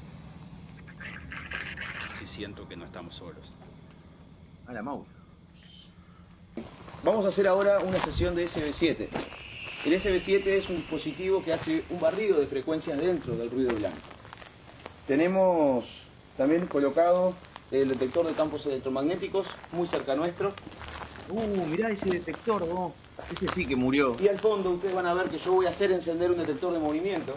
Sí siento que no estamos solos. A la Mau. Vamos a hacer ahora una sesión de SB7. El SB7 es un dispositivo que hace un barrido de frecuencias dentro del ruido blanco. Tenemos también colocado el detector de campos electromagnéticos muy cerca nuestro. Mirá ese detector, vos. Ese sí que murió. Y al fondo ustedes van a ver que yo voy a hacer encender un detector de movimiento.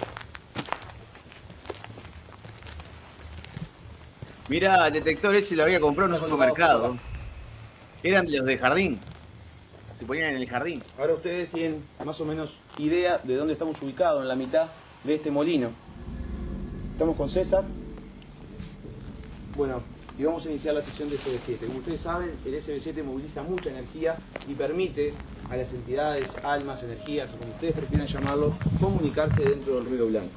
Mirá, el detector ese lo había comprado en un supermercado. Eran los de jardín. Se ponían en el jardín. Ahora ustedes tienen más o menos idea de dónde estamos ubicados, en la mitad de este molino. Estamos con César. Bueno, y vamos a iniciar la sesión de SB7. Como ustedes saben, el SB7 moviliza mucha energía y permite a las entidades, almas, energías, o como ustedes prefieran llamarlo, comunicarse dentro del ruido blanco.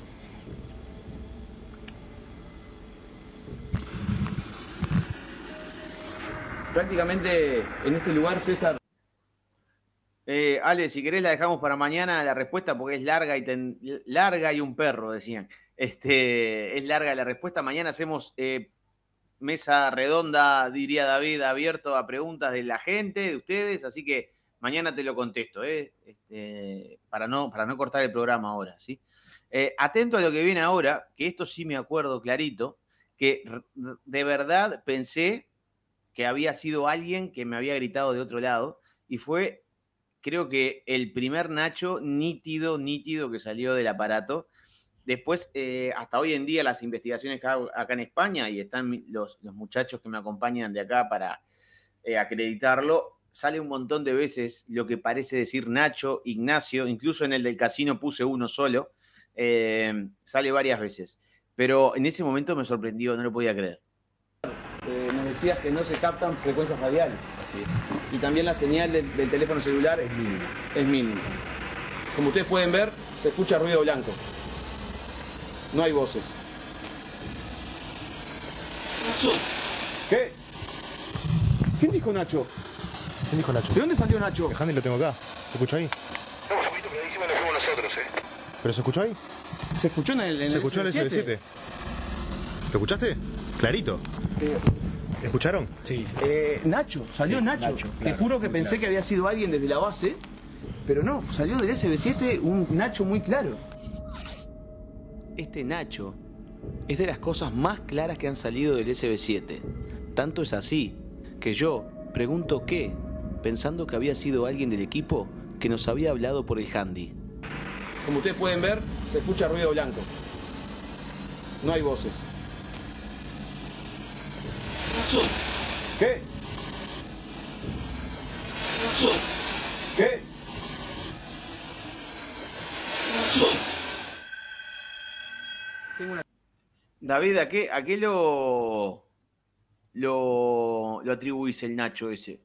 Prácticamente en este lugar, César... Ale, si querés la dejamos para mañana la respuesta porque es larga larga y un perro, decían. Es larga la respuesta. Mañana hacemos mesa redonda, diría David, abierto a preguntas de la gente, de ustedes, así que mañana te lo contesto, para no cortar el programa ahora, ¿sí? Atento a lo que viene ahora, que esto sí me acuerdo clarito, que de verdad pensé que había sido alguien que me había gritado de otro lado, y fue, creo que el primer Nacho nítido que salió del aparato. Después, hasta hoy en día, las investigaciones que hago acá en España, y están los muchachos que me acompañan de acá para acreditarlo, sale un montón de veces lo que parece decir Nacho, Ignacio, incluso en el del casino puse uno solo, sale varias veces. Pero en ese momento me sorprendió, no lo podía creer. Nos decías que no se captan frecuencias radiales. Así es. Y también la señal del teléfono celular es mínima. Es mínima. Como ustedes pueden ver, se escucha ruido blanco. No hay voces. ¿Qué? ¿Quién dijo Nacho? ¿Quién dijo Nacho? ¿De dónde salió Nacho? El handy lo tengo acá. ¿Se escucha ahí? No, un poquito por encima lo fuimos nosotros, ¿Pero se escuchó ahí? ¿Se escuchó en el ¿Se escuchó en el SB7? ¿Lo escuchaste? Clarito. ¿Escucharon? Sí. Nacho, salió Sí, Nacho. Nacho, Te claro, juro que muy pensé claro. que había sido alguien desde la base, pero no, salió del SB7 un Nacho muy claro. Este Nacho es de las cosas más claras que han salido del SB7. Tanto es así que yo pregunto qué, pensando que había sido alguien del equipo que nos había hablado por el handy. Como ustedes pueden ver, se escucha ruido blanco. No hay voces. ¿Qué? ¿Qué? David, ¿a qué lo atribuís el Nacho ese?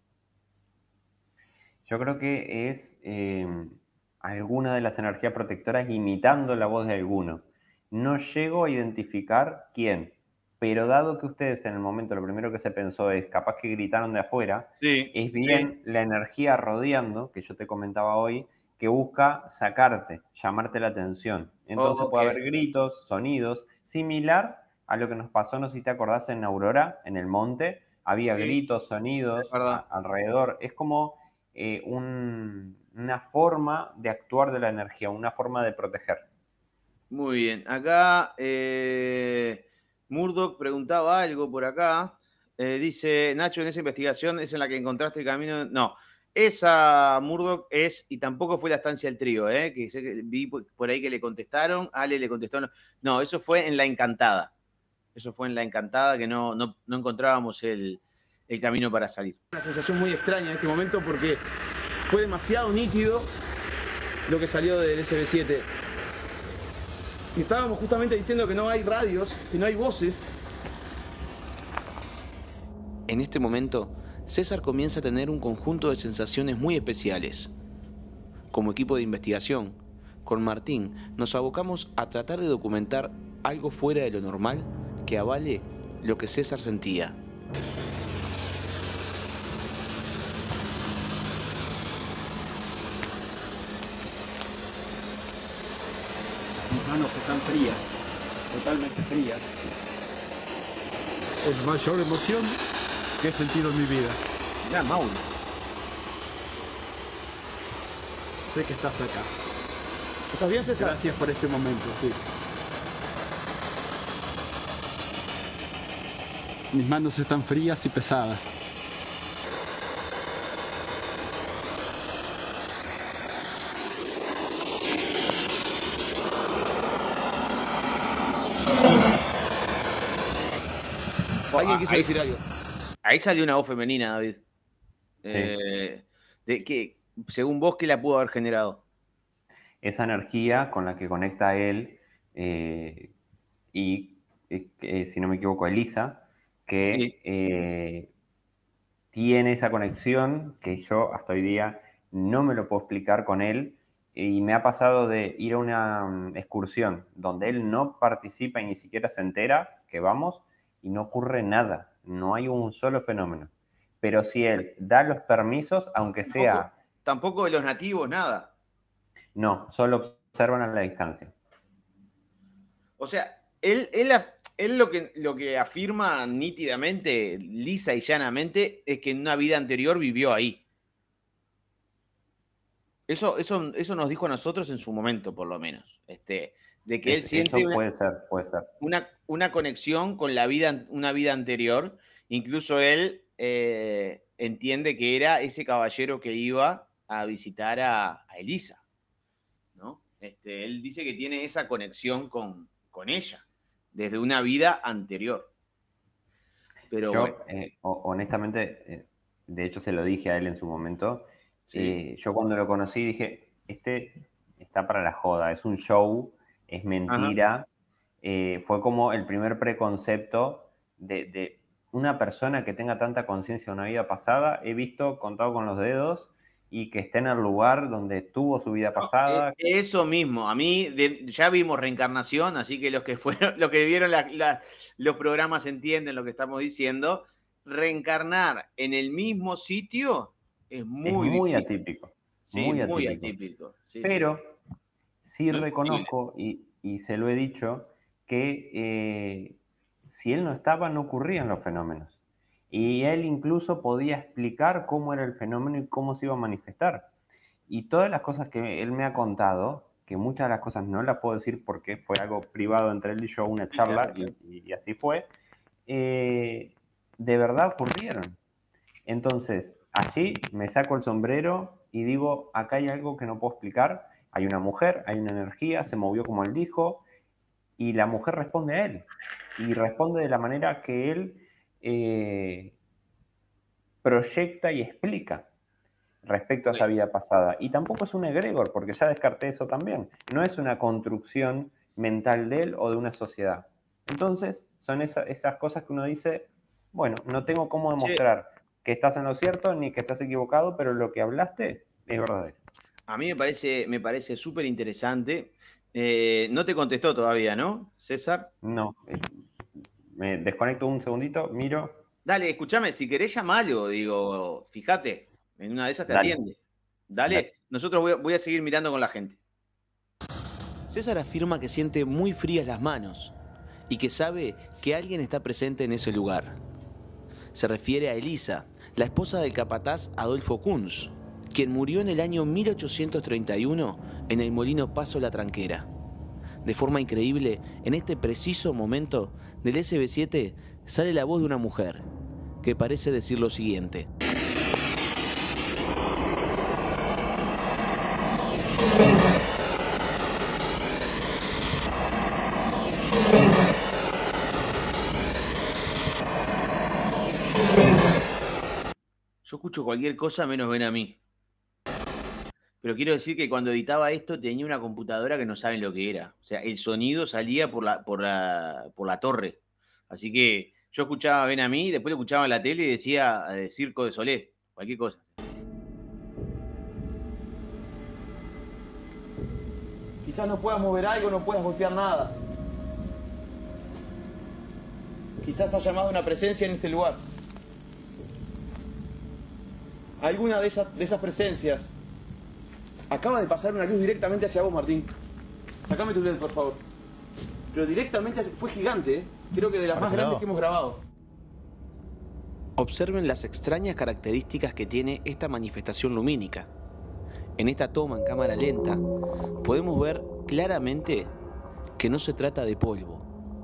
Yo creo que es alguna de las energías protectoras imitando la voz de alguno. No llego a identificar quién, pero dado que ustedes en el momento lo primero que se pensó es capaz que gritaron de afuera, Sí. es bien la energía rodeando, que yo te comentaba hoy, que busca sacarte, llamarte la atención. Entonces Ok. puede haber gritos, sonidos, similar a lo que nos pasó, no sé si te acordás, en Aurora, en el monte, había Sí, gritos, sonidos es verdad. alrededor. Es como una forma de actuar de la energía, una forma de proteger. Muy bien. Acá Murdoch preguntaba algo por acá. Dice, Nacho, en esa investigación es en la que encontraste el camino. No, esa Murdoch es, y tampoco fue la estancia del trío, que sé que vi por ahí que le contestaron. Ale le contestó. No, eso fue en La Encantada. Eso fue en La Encantada que no encontrábamos el camino para salir. Una sensación muy extraña en este momento porque fue demasiado nítido lo que salió del SB7. Y estábamos justamente diciendo que no hay radios, que no hay voces. En este momento, César comienza a tener un conjunto de sensaciones muy especiales. Como equipo de investigación, con Martín nos abocamos a tratar de documentar algo fuera de lo normal que avale lo que César sentía. Mis manos están frías, totalmente frías. Es mayor emoción que he sentido en mi vida. Mirá, Mauro. Sé que estás acá. ¿Estás bien, César? Gracias por este momento, sí. Mis manos están frías y pesadas. Alguien quiso decir algo. Ahí salió una voz femenina, David. De que, según vos, ¿qué la pudo haber generado? Esa energía con la que conecta él y, si no me equivoco, Elisa, que tiene esa conexión que yo hasta hoy día no me lo puedo explicar con él, y me ha pasado de ir a una excursión donde él no participa y ni siquiera se entera que vamos y no ocurre nada, no hay un solo fenómeno. Pero si él da los permisos, aunque sea... Tampoco de los nativos, nada. No, solo observan a la distancia. O sea, él lo que afirma nítidamente, lisa y llanamente, es que en una vida anterior vivió ahí. Eso nos dijo a nosotros en su momento, por lo menos. De que él siente eso puede ser. Una conexión con la vida, una vida anterior. Incluso él entiende que era ese caballero que iba a visitar a Elisa, ¿no? Él dice que tiene esa conexión con ella, desde una vida anterior. Pero yo, bueno. honestamente, de hecho se lo dije a él en su momento. Sí. Yo cuando lo conocí dije, este está para la joda, es un show, es mentira. Fue como el primer preconcepto de una persona que tenga tanta conciencia de una vida pasada. He visto contado con los dedos y que esté en el lugar donde tuvo su vida pasada. Eso mismo, a mí ya vimos reencarnación, así que los que fueron, los que vieron los programas entienden lo que estamos diciendo. Reencarnar en el mismo sitio es Es muy muy difícil. atípico, Sí, muy muy atípico. atípico. Sí, Pero sí no es posible. reconozco, y se lo he dicho, que si él no estaba, no ocurrían los fenómenos. Y él incluso podía explicar cómo era el fenómeno y cómo se iba a manifestar. Y todas las cosas que él me ha contado, que muchas de las cosas no las puedo decir porque fue algo privado entre él y yo, una charla, Claro. y así fue, de verdad ocurrieron. Entonces, allí me saco el sombrero y digo, acá hay algo que no puedo explicar. Hay una mujer, hay una energía, se movió como él dijo, y la mujer responde a él. Y responde de la manera que él proyecta y explica respecto a esa vida pasada. Y tampoco es un egregor, porque ya descarté eso también. No es una construcción mental de él o de una sociedad. Entonces, son esas cosas que uno dice, bueno, no tengo cómo demostrar que estás en lo cierto ni que estás equivocado, pero lo que hablaste es verdadero. A mí me parece súper interesante. No te contestó todavía, ¿no, César? No, me desconecto un segundito, miro. Dale, escúchame, si querés llamalo, digo, fíjate, en una de esas te Dale. atiende. Dale, nosotros voy a seguir mirando con la gente. César afirma que siente muy frías las manos y que sabe que alguien está presente en ese lugar. Se refiere a Elisa, la esposa del capataz Adolfo Kunz, quien murió en el año 1831 en el molino Paso La Tranquera. De forma increíble, en este preciso momento del SB7 sale la voz de una mujer, que parece decir lo siguiente. Yo escucho cualquier cosa menos ven a mí. Pero quiero decir que cuando editaba esto tenía una computadora que no saben lo que era. O sea, el sonido salía por la torre. Así que yo escuchaba ven a mí, después lo escuchaba en la tele y decía Circo de Solé, cualquier cosa. Quizás no puedas mover algo, no puedas golpear nada. Quizás ha llamado una presencia en este lugar. Alguna de esas presencias acaba de pasar una luz directamente hacia vos, Martín. Sácame tu lente, por favor. Pero directamente fue gigante, ¿eh? Creo que de las más grandes que hemos grabado. Observen las extrañas características que tiene esta manifestación lumínica. En esta toma en cámara lenta podemos ver claramente que no se trata de polvo.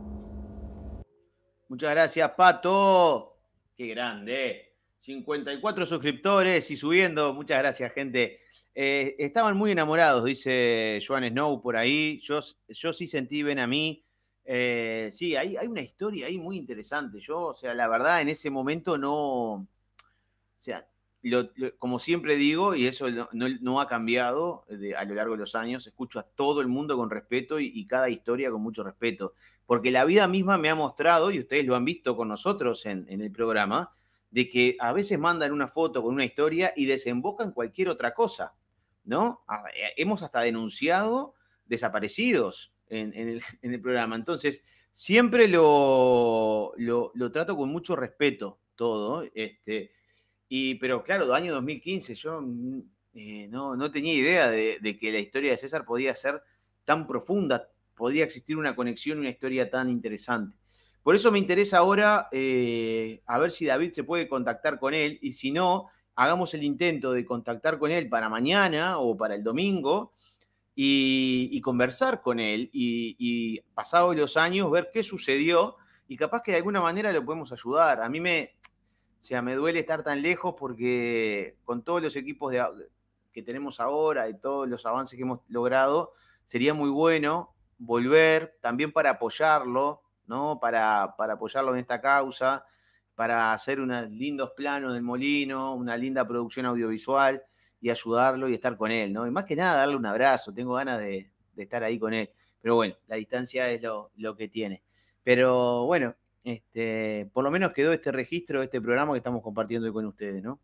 Muchas gracias, Pato. Qué grande. 54 suscriptores y subiendo. Muchas gracias, gente. Estaban muy enamorados, dice Joan Snow por ahí. Yo sí sentí ven a mí. Sí, hay una historia ahí muy interesante. Yo, o sea, la verdad, en ese momento no. O sea, como siempre digo, y eso no ha cambiado a lo largo de los años, escucho a todo el mundo con respeto y cada historia con mucho respeto. Porque la vida misma me ha mostrado, y ustedes lo han visto con nosotros en el programa, de que a veces mandan una foto con una historia y desembocan cualquier otra cosa, ¿no? Hemos hasta denunciado desaparecidos en el programa. Entonces, siempre lo trato con mucho respeto todo. Pero claro, año 2015, yo no tenía idea de que la historia de César podía ser tan profunda, podía existir una conexión, una historia tan interesante. Por eso me interesa ahora a ver si David se puede contactar con él y si no, hagamos el intento de contactar con él para mañana o para el domingo y conversar con él y pasados los años ver qué sucedió y capaz que de alguna manera lo podemos ayudar. A mí me duele estar tan lejos porque con todos los equipos que tenemos ahora y todos los avances que hemos logrado, sería muy bueno volver también para apoyarlo, ¿no? Para apoyarlo en esta causa. para hacer unos lindos planos del molino, una linda producción audiovisual y ayudarlo y estar con él, ¿no? Y más que nada darle un abrazo, tengo ganas de estar ahí con él. Pero bueno, la distancia es lo que tiene. Pero bueno, por lo menos quedó este registro, este programa que estamos compartiendo hoy con ustedes, ¿no?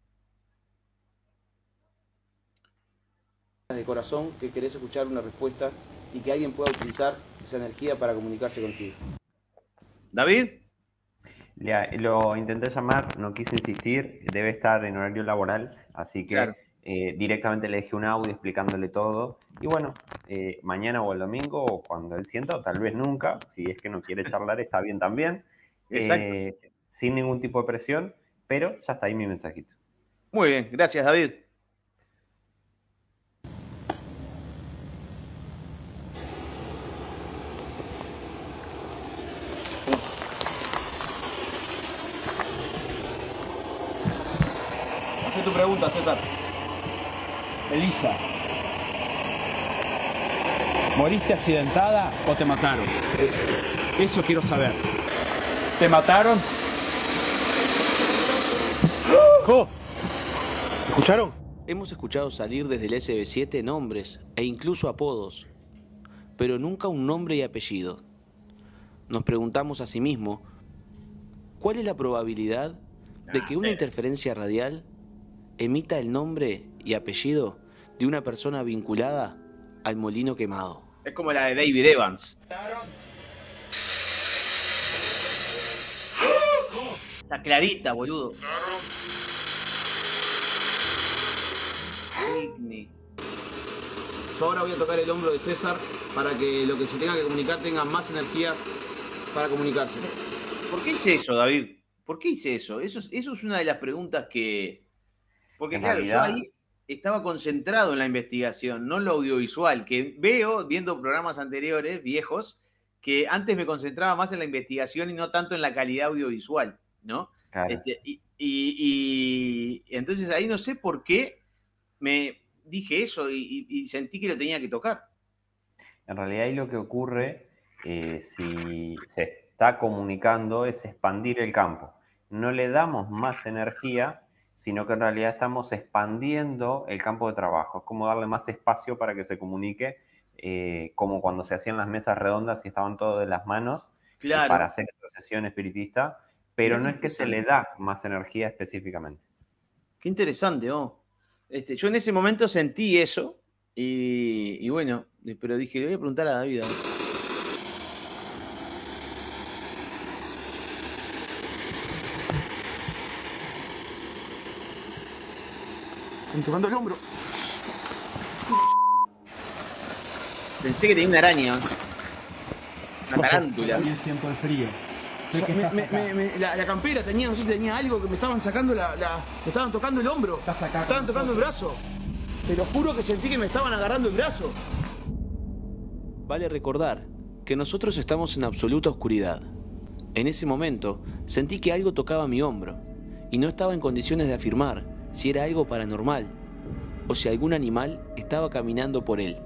De corazón que querés escuchar una respuesta y que alguien pueda utilizar esa energía para comunicarse contigo. ¿David? Lo intenté llamar, no quise insistir, debe estar en horario laboral, así que Claro. directamente le dejé un audio explicándole todo. Y bueno, mañana o el domingo, o cuando él sienta, o tal vez nunca, si es que no quiere charlar, está bien también. Sin ningún tipo de presión, pero ya está ahí mi mensajito. Muy bien, gracias, David. Hacé tu pregunta, César. Elisa, ¿moriste accidentada o te mataron? Eso quiero saber. ¿Te mataron? ¡Jo! ¿Escucharon? Hemos escuchado salir desde el SB7 nombres e incluso apodos, pero nunca un nombre y apellido. Nos preguntamos a sí mismo, ¿cuál es la probabilidad de que una interferencia radial emita el nombre y apellido de una persona vinculada al molino quemado? Es como la de David Evans. Está clarita, boludo. Yo ahora voy a tocar el hombro de César para que lo que se tenga que comunicar tenga más energía para comunicarse. ¿Por qué hice eso, David? ¿Por qué hice eso? Eso es una de las preguntas que... Porque En claro, realidad, yo ahí estaba concentrado en la investigación, no en lo audiovisual, que veo, viendo programas anteriores, viejos, que antes me concentraba más en la investigación y no tanto en la calidad audiovisual, ¿no? claro. Y entonces ahí no sé por qué me dije eso y sentí que lo tenía que tocar. En realidad ahí lo que ocurre, si se está comunicando, es expandir el campo. No le damos más energía, sino que en realidad estamos expandiendo el campo de trabajo. Es como darle más espacio para que se comunique, como cuando se hacían las mesas redondas y estaban todos de las manos, Claro. para hacer esa sesión espiritista, pero Mirá no es que se le da más energía específicamente. Qué interesante, ¿no? Yo en ese momento sentí eso y bueno, pero dije, le voy a preguntar a David. Están tocando el hombro. Pensé que tenía una araña. Una tarántula. También siento el frío. La campera tenía, no sé si tenía algo que me estaban sacando me estaban tocando el hombro. Estás acá Me estaban con tocando el brazo. Te lo juro que sentí que me estaban agarrando el brazo. Vale recordar que nosotros estamos en absoluta oscuridad. En ese momento sentí que algo tocaba mi hombro y no estaba en condiciones de afirmar si era algo paranormal o si algún animal estaba caminando por él.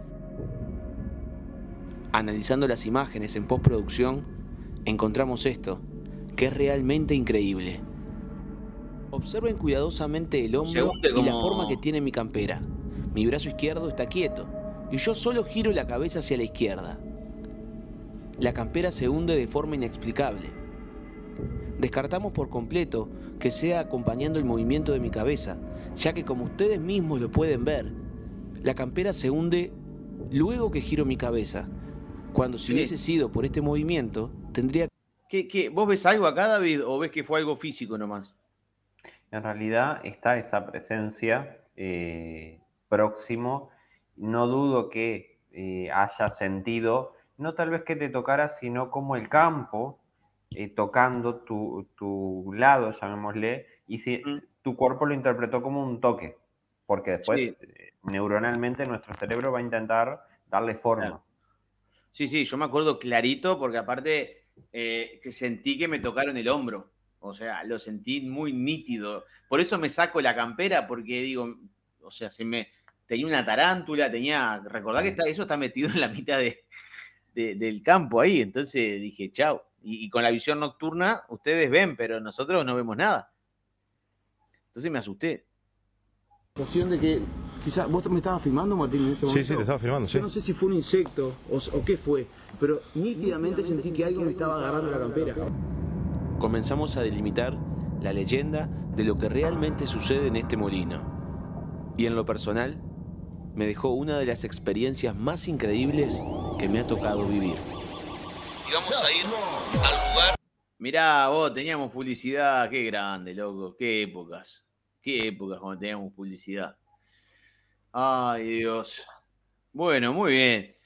Analizando las imágenes en postproducción, encontramos esto, que es realmente increíble. Observen cuidadosamente el hombro y la forma que tiene mi campera. Mi brazo izquierdo está quieto y yo solo giro la cabeza hacia la izquierda. La campera se hunde de forma inexplicable. Descartamos por completo que sea acompañando el movimiento de mi cabeza, ya que como ustedes mismos lo pueden ver, la campera se hunde luego que giro mi cabeza, cuando si hubiese sido por este movimiento, tendría... ¿Vos ves algo acá, David, o ves que fue algo físico nomás? En realidad está esa presencia próximo. No dudo que haya sentido, no tal vez que te tocara, sino como el campo tocando tu lado, llamémosle, y si tu cuerpo lo interpretó como un toque, porque después neuronalmente nuestro cerebro va a intentar darle forma. Claro. Sí, yo me acuerdo clarito, porque aparte que sentí que me tocaron el hombro. O sea, lo sentí muy nítido. Por eso me saco la campera, porque digo, o sea, tenía una tarántula, recordá que eso está metido en la mitad del campo ahí. Entonces dije, chau. Y con la visión nocturna ustedes ven, pero nosotros no vemos nada. Entonces me asusté. La sensación de que quizás vos me estabas filmando, Martín, en ese momento. Sí, te estaba filmando, sí. Yo no sé si fue un insecto o qué fue, pero nítidamente sentí que algo me estaba agarrando la campera. Comenzamos a delimitar la leyenda de lo que realmente sucede en este molino. Y en lo personal, me dejó una de las experiencias más increíbles que me ha tocado vivir. Y vamos a ir al lugar. Mirá, vos, teníamos publicidad, qué grande, loco, qué épocas cuando teníamos publicidad. Ay, Dios. Bueno, muy bien.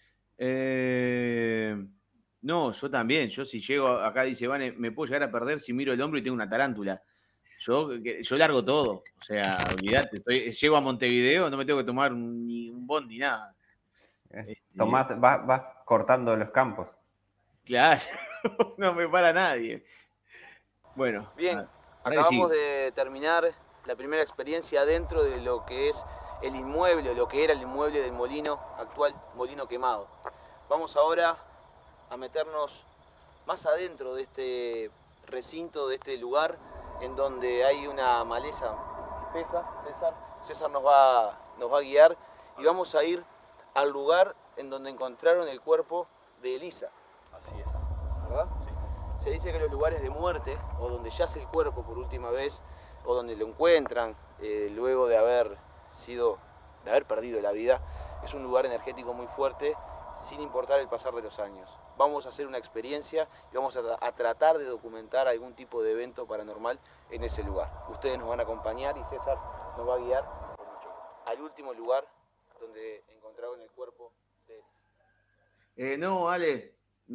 No, yo también, yo si llego acá, dice Vane, me puedo llegar a perder si miro el hombro y tengo una tarántula. Yo largo todo, o sea, olvídate, llego a Montevideo, no me tengo que tomar ni un bondi, nada. Tomás, vas cortando los campos. Claro, no me para nadie. Bueno, bien, acabamos de terminar la primera experiencia dentro de lo que es el inmueble, lo que era el inmueble del molino, actual molino quemado. Vamos ahora a meternos más adentro de este recinto, de este lugar, en donde hay una maleza espesa. César nos va a guiar y vamos a ir al lugar en donde encontraron el cuerpo de Elisa. Así es. ¿Verdad? Sí. Se dice que los lugares de muerte, o donde yace el cuerpo por última vez, o donde lo encuentran luego de haber perdido la vida, es un lugar energético muy fuerte, sin importar el pasar de los años. Vamos a hacer una experiencia y vamos a tratar de documentar algún tipo de evento paranormal en ese lugar. Ustedes nos van a acompañar y César nos va a guiar al último lugar donde encontraron el cuerpo de él. No, Ale,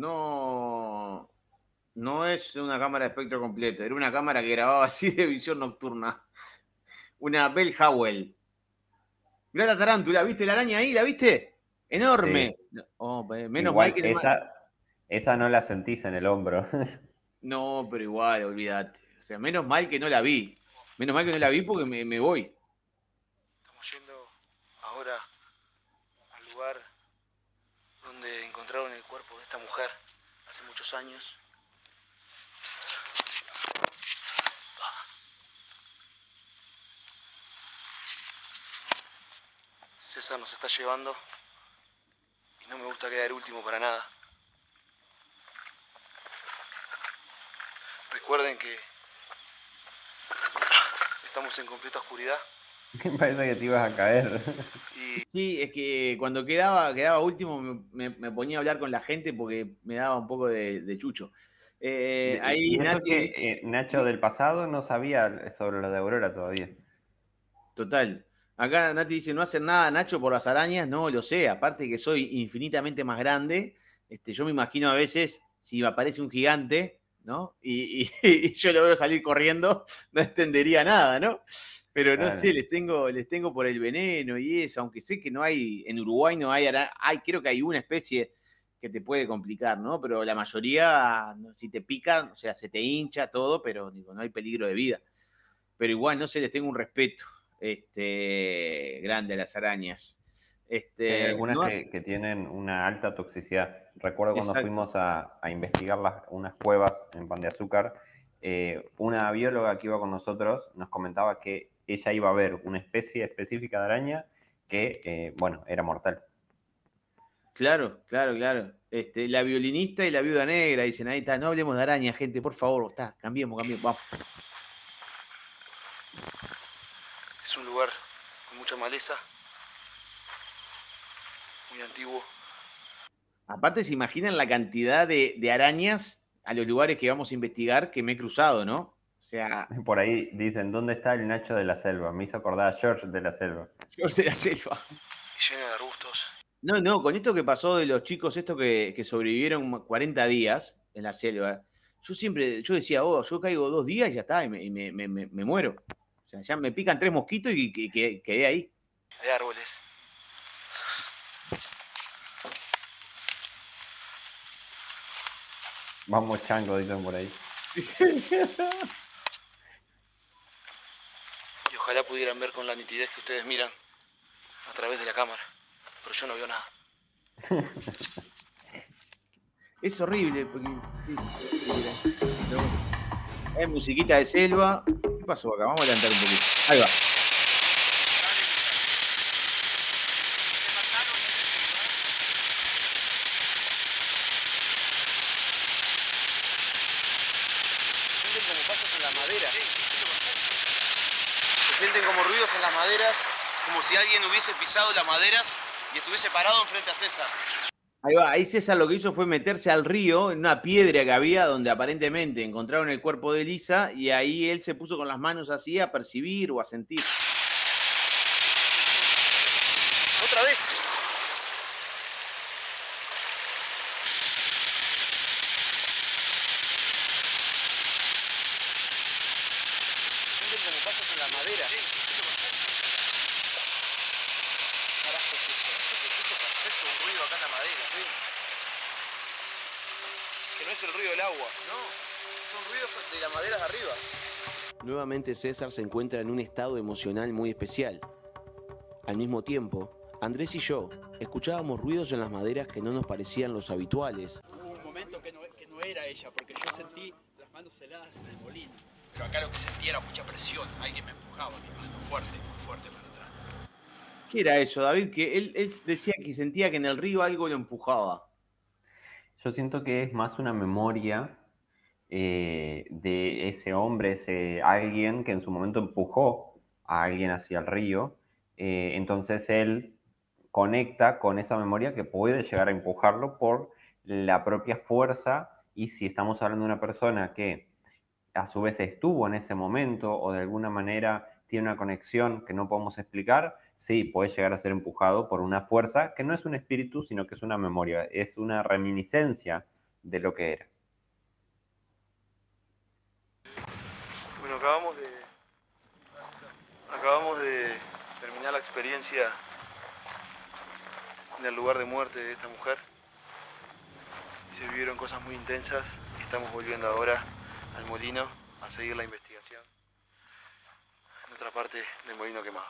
no es una cámara de espectro completo, era una cámara que grababa así de visión nocturna. Una Bell Howell. Mirá la tarántula, ¿viste la araña ahí? ¿La viste? Enorme. Sí. Oh, menos igual mal que esa no la sentís en el hombro. No, pero igual, olvídate. O sea, menos mal que no la vi. Menos mal que no la vi porque me voy. Estamos yendo ahora al lugar donde encontraron el cuerpo de esta mujer hace muchos años. César nos está llevando y no me gusta quedar último para nada. Recuerden que estamos en completa oscuridad. Me parece que te ibas a caer. Sí, es que cuando quedaba último me ponía a hablar con la gente porque me daba un poco de chucho. Ahí y eso Nati... que Nacho del pasado no sabía sobre lo de Aurora todavía. Total. Acá Nati dice, no hacen nada, Nacho, por las arañas. No, lo sé. Aparte que soy infinitamente más grande, yo me imagino a veces si me aparece un gigante, ¿no? Y yo lo veo salir corriendo, no entendería nada, ¿no? Pero no sé, les tengo por el veneno y eso, aunque sé que no hay, en Uruguay no hay, creo que hay una especie que te puede complicar, ¿no? Pero la mayoría, si te pican, o sea, se te hincha todo, pero digo, no hay peligro de vida. Pero igual, no sé, les tengo un respeto grande a las arañas. Hay algunas que tienen una alta toxicidad. Recuerdo cuando fuimos a investigar unas cuevas en Pan de Azúcar, una bióloga que iba con nosotros nos comentaba que ella iba a ver una especie específica de araña que, era mortal. Claro. La violinista y la viuda negra dicen, ahí está, no hablemos de araña, gente, por favor, cambiemos, vamos. Es un lugar con mucha maleza, muy antiguo. Aparte, se imaginan la cantidad de arañas a los lugares que vamos a investigar que me he cruzado, ¿no? O sea... Por ahí dicen, ¿dónde está el Nacho de la Selva? Me hizo acordar a George de la Selva. George de la Selva. Y lleno de arbustos. No, con esto que pasó de los chicos estos que sobrevivieron 40 días en la selva, yo decía, yo caigo 2 días y ya está, y me muero. O sea, ya me pican 3 mosquitos y quedé ahí. De árboles. Vamos chango, dicen por ahí. Y ojalá pudieran ver con la nitidez que ustedes miran a través de la cámara. Pero yo no veo nada. Es horrible, porque es musiquita de selva. ¿Qué pasó acá? Vamos a adelantar un poquito. Ahí va. Sienten como pasos en la madera. Se sienten como ruidos en las maderas, como si alguien hubiese pisado las maderas y estuviese parado enfrente a César. Ahí va, ahí César lo que hizo fue meterse al río, en una piedra que había, donde aparentemente encontraron el cuerpo de Elisa, y ahí él se puso con las manos así a percibir o a sentir. Otra vez. Sienten como pasos en la madera. Carajo, se escucha perfecto un ruido acá en la madera, ¿sí? Que no es el ruido del agua, no, son ruidos de la madera de arriba. Nuevamente César se encuentra en un estado emocional muy especial. Al mismo tiempo, Andrés y yo escuchábamos ruidos en las maderas que no nos parecían los habituales. Hubo un momento que no era ella, porque yo sentí las manos heladas en el molino. Pero acá lo que sentía era mucha presión. Alguien me empujaba mi mano fuerte para atrás. ¿Qué era eso, David? Que él decía que sentía que en el río algo lo empujaba. Yo siento que es más una memoria de ese hombre, ese alguien que en su momento empujó a alguien hacia el río. Entonces él conecta con esa memoria que puede llegar a empujarlo por la propia fuerza, y si estamos hablando de una persona que a su vez estuvo en ese momento o de alguna manera tiene una conexión que no podemos explicar, sí, puede llegar a ser empujado por una fuerza que no es un espíritu, sino que es una memoria, es una reminiscencia de lo que era. Bueno, acabamos de terminar la experiencia en el lugar de muerte de esta mujer. Se vivieron cosas muy intensas y estamos volviendo ahora al molino a seguir la investigación en otra parte del molino quemado.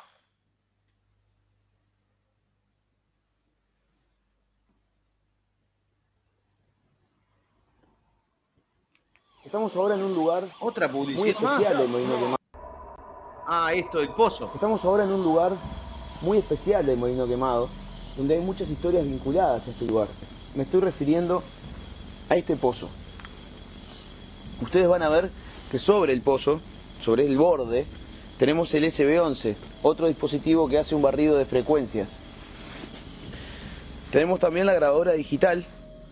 Estamos ahora en un lugar Otra publicidad muy especial del molino quemado. Ah, esto, el pozo. Estamos ahora en un lugar muy especial del molino quemado, donde hay muchas historias vinculadas a este lugar. Me estoy refiriendo a este pozo. Ustedes van a ver que sobre el pozo, sobre el borde, tenemos el SB11, otro dispositivo que hace un barrido de frecuencias. Tenemos también la grabadora digital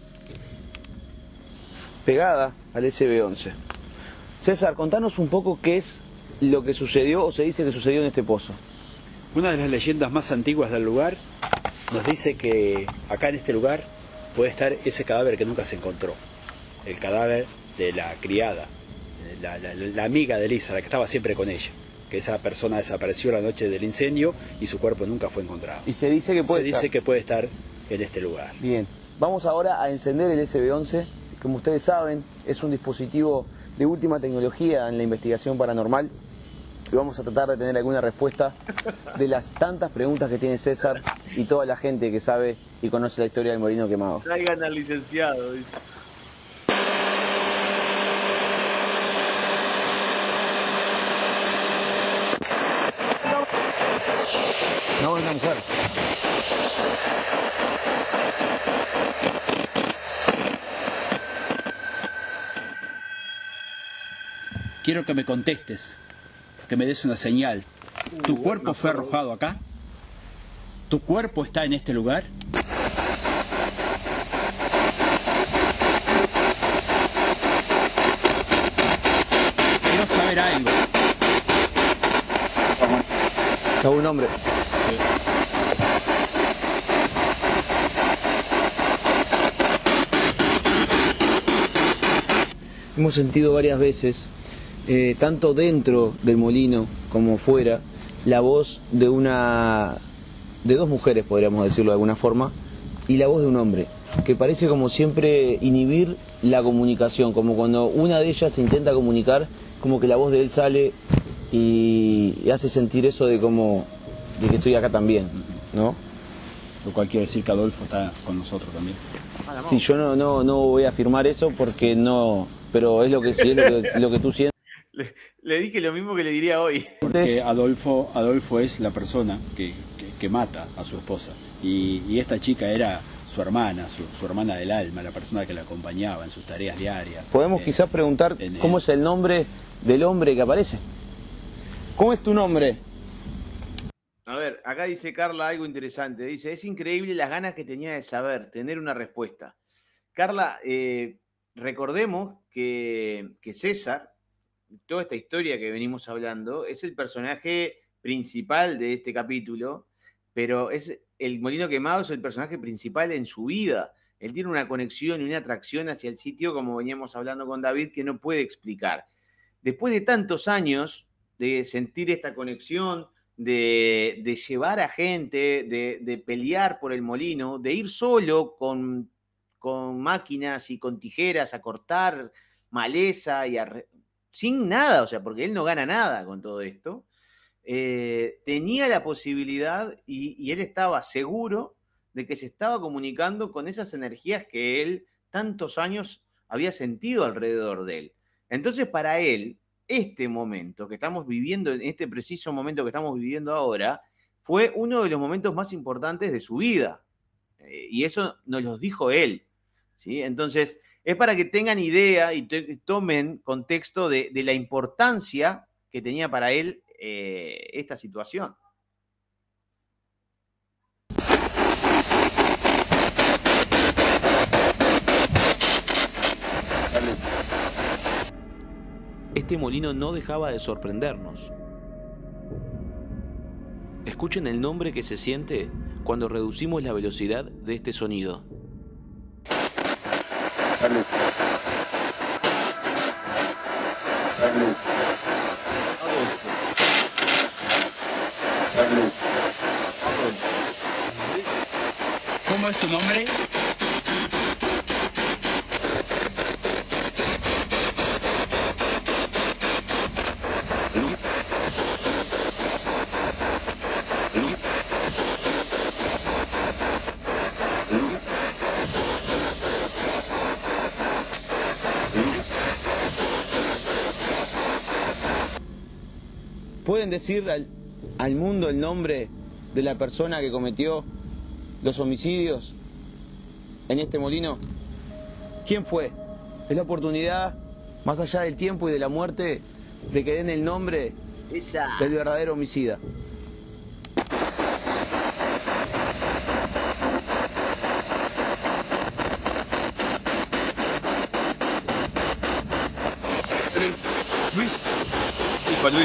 pegada al SB11. César, contanos un poco qué es lo que sucedió o se dice que sucedió en este pozo. Una de las leyendas más antiguas del lugar nos dice que acá en este lugar puede estar ese cadáver que nunca se encontró. El cadáver de la criada, la amiga de Elisa, la que estaba siempre con ella. Que esa persona desapareció la noche del incendio y su cuerpo nunca fue encontrado. Y se dice que puede estar en este lugar. Bien, vamos ahora a encender el SB11. Como ustedes saben, es un dispositivo de última tecnología en la investigación paranormal. Y vamos a tratar de tener alguna respuesta de las tantas preguntas que tiene César y toda la gente que sabe y conoce la historia del molino quemado. Traigan al licenciado. No, es una mujer. Quiero que me contestes, que me des una señal. ¿Tu cuerpo fue arrojado acá? ¿Tu cuerpo está en este lugar? Quiero saber algo. Estaba un hombre. Hemos sentido varias veces, tanto dentro del molino como fuera, la voz de dos mujeres, podríamos decirlo de alguna forma, y la voz de un hombre, que parece como siempre inhibir la comunicación, como cuando una de ellas se intenta comunicar, como que la voz de él sale y hace sentir eso de que estoy acá también, ¿no? lo cual quiere decir que Adolfo está con nosotros también. Sí, yo no voy a afirmar eso porque no, pero es lo que sí, es lo que tú sientes. Le dije lo mismo que le diría hoy. Porque Adolfo es la persona que mata a su esposa. Y esta chica era su hermana, su hermana del alma, la persona que la acompañaba en sus tareas diarias. Podemos quizás preguntar cómo es el nombre del hombre que aparece. ¿Cómo es tu nombre? A ver, acá dice Carla algo interesante. Dice, es increíble las ganas que tenía de saber, tener una respuesta. Carla, recordemos que César, toda esta historia que venimos hablando, es el personaje principal de este capítulo, pero el Molino Quemado es el personaje principal en su vida. Él tiene una conexión y una atracción hacia el sitio, como veníamos hablando con David, que no puede explicar. Después de tantos años de sentir esta conexión, de llevar a gente, de pelear por el molino, de ir solo con máquinas y con tijeras a cortar maleza y sin nada, o sea, porque él no gana nada con todo esto, tenía la posibilidad y él estaba seguro de que se estaba comunicando con esas energías que él tantos años había sentido alrededor de él. Entonces, para él, este momento que estamos viviendo, en este preciso momento que estamos viviendo ahora, fue uno de los momentos más importantes de su vida. Y eso nos lo dijo él, ¿sí? Entonces, es para que tengan idea y tomen contexto de la importancia que tenía para él esta situación. Este molino no dejaba de sorprendernos. Escuchen el nombre que se siente cuando reducimos la velocidad de este sonido. ¿Cómo es tu nombre? ¿Pueden decir al mundo el nombre de la persona que cometió los homicidios en este molino? ¿Quién fue? Es la oportunidad, más allá del tiempo y de la muerte, de que den el nombre del verdadero homicida. Luis. Hijo Luis.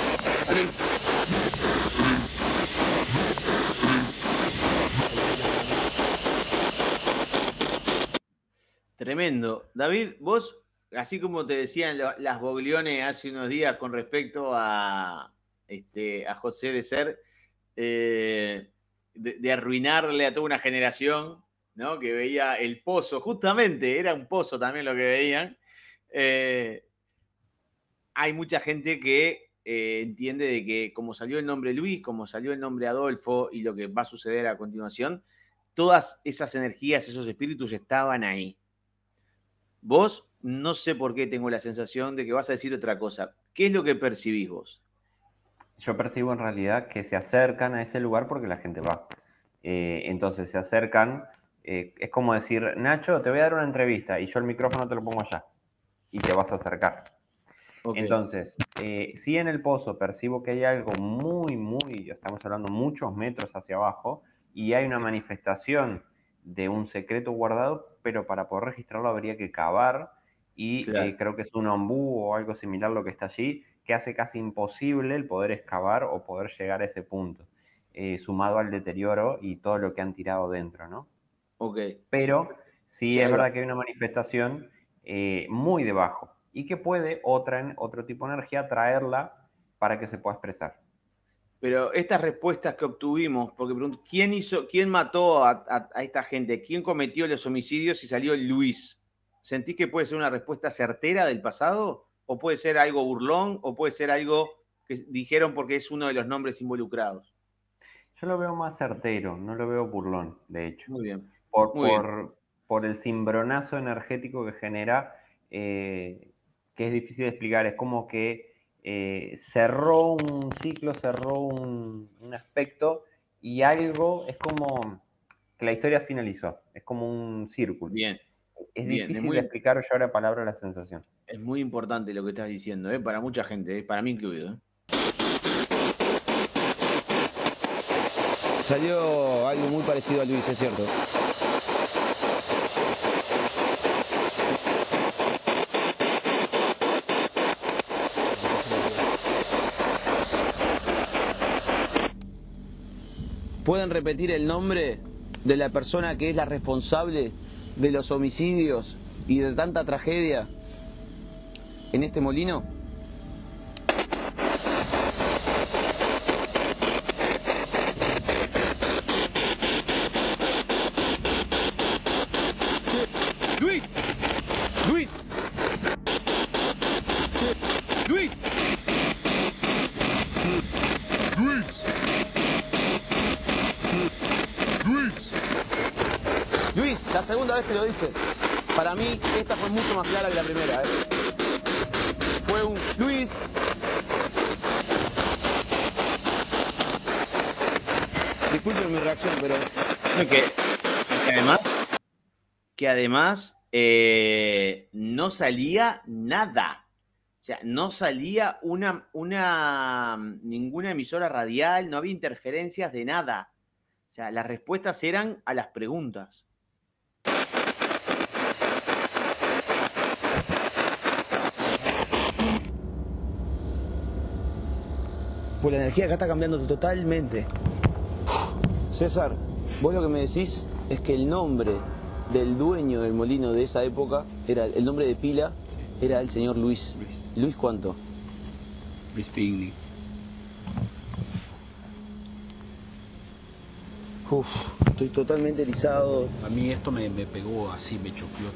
Tremendo. David, vos, así como te decían las Boglione hace unos días con respecto a José de Ser, de arruinarle a toda una generación, ¿no? Que veía el pozo, justamente era un pozo también lo que veían. Hay mucha gente que entiende de que como salió el nombre Luis, como salió el nombre Adolfo y lo que va a suceder a continuación, todas esas energías, esos espíritus estaban ahí. Vos, no sé por qué tengo la sensación de que vas a decir otra cosa. ¿Qué es lo que percibís vos? Yo percibo en realidad que se acercan a ese lugar porque la gente va. Entonces se acercan, es como decir, Nacho, te voy a dar una entrevista y yo el micrófono te lo pongo allá y te vas a acercar. Okay. Entonces, sí en el pozo percibo que hay algo muy, estamos hablando muchos metros hacia abajo y hay una manifestación de un secreto guardado, pero para poder registrarlo habría que cavar y claro. Creo que es un ombú o algo similar lo que está allí, que hace casi imposible el poder excavar o poder llegar a ese punto, sumado al deterioro y todo lo que han tirado dentro, ¿no? Ok. Pero sí es verdad que hay una manifestación muy debajo y que puede otro tipo de energía traerla para que se pueda expresar. Pero estas respuestas que obtuvimos, porque pregunto, ¿quién mató a esta gente? ¿Quién cometió los homicidios y salió Luis? ¿Sentís que puede ser una respuesta certera del pasado? ¿O puede ser algo burlón? ¿O puede ser algo que dijeron porque es uno de los nombres involucrados? Yo lo veo más certero, no lo veo burlón, de hecho. Muy bien. Por, Muy bien. por el cimbronazo energético que genera, que es difícil de explicar. Es como que cerró un ciclo, cerró un aspecto y algo, es como que la historia finalizó. Es como un círculo. Bien. Es Bien, difícil de explicar o llevar a palabra la sensación. Es muy importante lo que estás diciendo, para mucha gente, para mí incluido. Salió algo muy parecido a Luis, es cierto. ¿Pueden repetir el nombre de la persona que es la responsable de los homicidios y de tanta tragedia en este molino? ¡Luis! ¡Luis! ¡Luis! Luis. Luis. Luis, la segunda vez que lo dice. Para mí, esta fue mucho más clara que la primera. Fue un Luis. Disculpen mi reacción, pero... Que además no salía nada. O sea, no salía ninguna emisora radial, no había interferencias de nada. O sea, las respuestas eran a las preguntas. Pues la energía acá está cambiando totalmente. César, vos lo que me decís es que el nombre del dueño del molino de esa época, era el nombre de pila, era el señor Luis. ¿Luis cuánto? Luis Pigny. Uf, estoy totalmente erizado. A mí esto me pegó así, me choqueó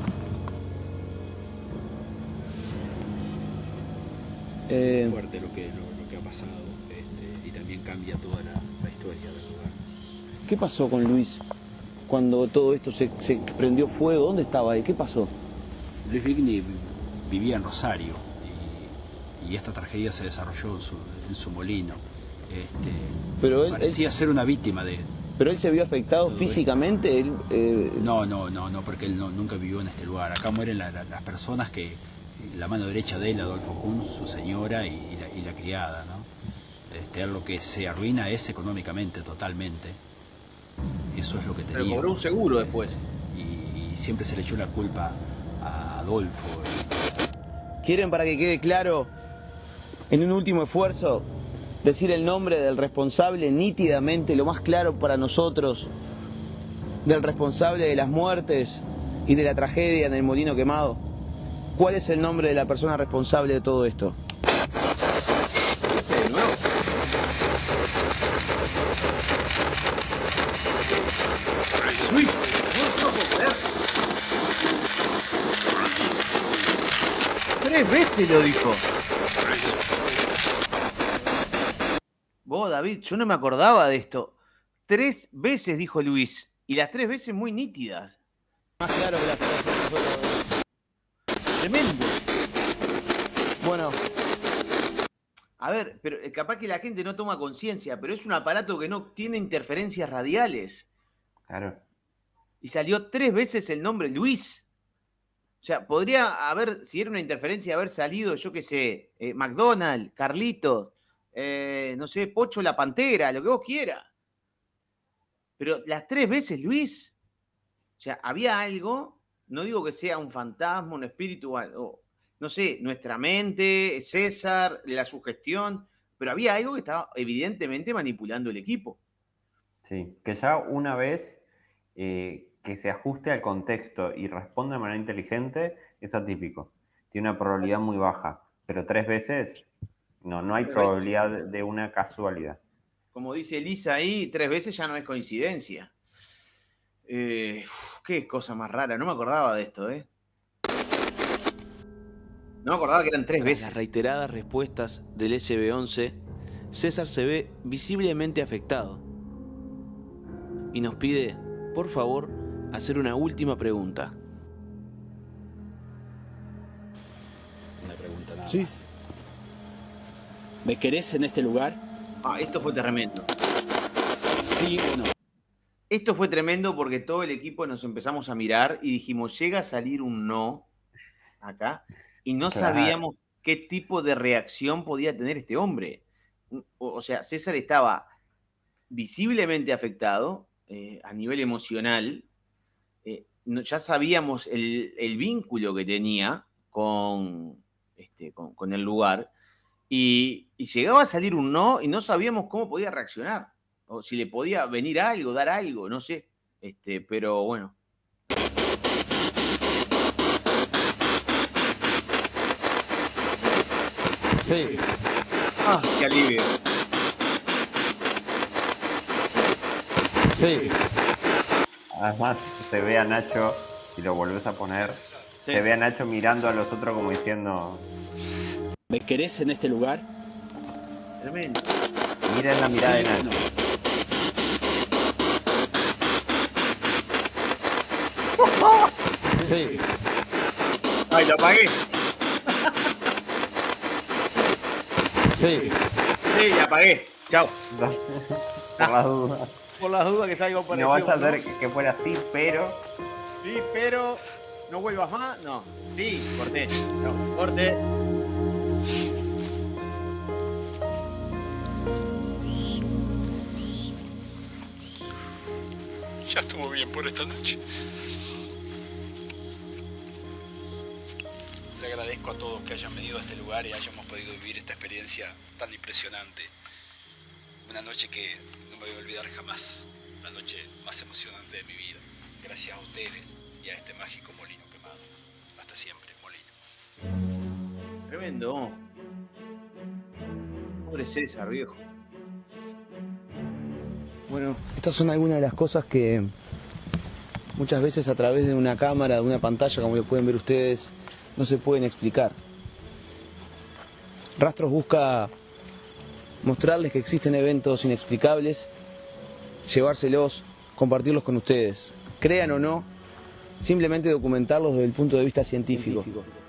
totalmente. Fuerte lo que ha pasado, y también cambia toda la historia del lugar. ¿Qué pasó con Luis cuando todo esto se prendió fuego? ¿Dónde estaba él? ¿Qué pasó? Luis Pigny vivía en Rosario y esta tragedia se desarrolló en su molino. Pero él parecía ser una víctima de... ¿Pero él se vio afectado físicamente? No, porque él nunca vivió en este lugar. Acá mueren las personas que... La mano derecha de él, Adolfo Kuhn, su señora y la criada, ¿no? Lo que se arruina es económicamente, totalmente. Eso es lo que tenía. Pero cobró un seguro después. Y siempre se le echó la culpa a Adolfo. ¿Quieren, para que quede claro, en un último esfuerzo, decir el nombre del responsable nítidamente, lo más claro para nosotros, del responsable de las muertes y de la tragedia en el molino quemado? ¿Cuál es el nombre de la persona responsable de todo esto? ¿De nuevo? Luis, no lo puedo creer. 3 veces lo dijo. Vos, David, yo no me acordaba de esto. 3 veces dijo Luis. Y las 3 veces muy nítidas. Más claro que la frase. Tremendo. Bueno. A ver, pero capaz que la gente no toma conciencia, pero es un aparato que no tiene interferencias radiales. Claro. Y salió 3 veces el nombre Luis. O sea, podría haber, si era una interferencia, haber salido, yo qué sé, McDonald's, Carlitos, no sé, Pocho la Pantera, lo que vos quieras. Pero las 3 veces Luis. O sea, había algo, no digo que sea un fantasma, un espíritu, o no sé, nuestra mente, César, la sugestión, pero había algo que estaba evidentemente manipulando el equipo. Sí, que ya una vez que se ajuste al contexto y responda de manera inteligente es atípico. Tiene una probabilidad muy baja, pero 3 veces no hay probabilidad de una casualidad. Como dice Elisa ahí, 3 veces ya no es coincidencia. Qué cosa más rara, no me acordaba de esto, No me acordaba que eran 3 veces. Las reiteradas respuestas del SB-11, César se ve visiblemente afectado. y nos pide, por favor, hacer una última pregunta. Una pregunta nada Sí. más. ¿Me querés en este lugar? Esto fue tremendo. Sí o no. Esto fue tremendo porque todo el equipo nos empezamos a mirar y dijimos, llega a salir un no acá y no Claro. sabíamos qué tipo de reacción podía tener este hombre. O sea, César estaba visiblemente afectado a nivel emocional. Ya sabíamos el vínculo que tenía con el lugar y llegaba a salir un no y no sabíamos cómo podía reaccionar. O si le podía venir algo, dar algo, no sé. Pero bueno. Sí. ¡Qué alivio! Sí. Además, se ve a Nacho, si lo volvés a poner, Sí. se ve a Nacho mirando a los otros como diciendo, ¿Me querés en este lugar? Tremendo. miren la mirada de Sí o Nacho. no. Sí. ¡Ay, lo apagué! Sí. Sí, la apagué. Chao. Por las dudas. Por las dudas que salga un No parecido. vaya a ser que fuera así, pero Sí, pero no vuelvas más. No. Sí, corté. Chao. Corte. Ya estuvo bien por esta noche. Le agradezco a todos que hayan venido a este lugar y hayamos podido vivir esta experiencia tan impresionante. Una noche que no me voy a olvidar jamás. La noche más emocionante de mi vida. Gracias a ustedes y a este mágico molino quemado. Hasta siempre, molino. Tremendo. Pobre César, viejo. Bueno, estas son algunas de las cosas que muchas veces a través de una cámara, de una pantalla, como lo pueden ver ustedes, no se pueden explicar. Rastros busca mostrarles que existen eventos inexplicables, llevárselos, compartirlos con ustedes. Crean o no, simplemente documentarlos desde el punto de vista científico.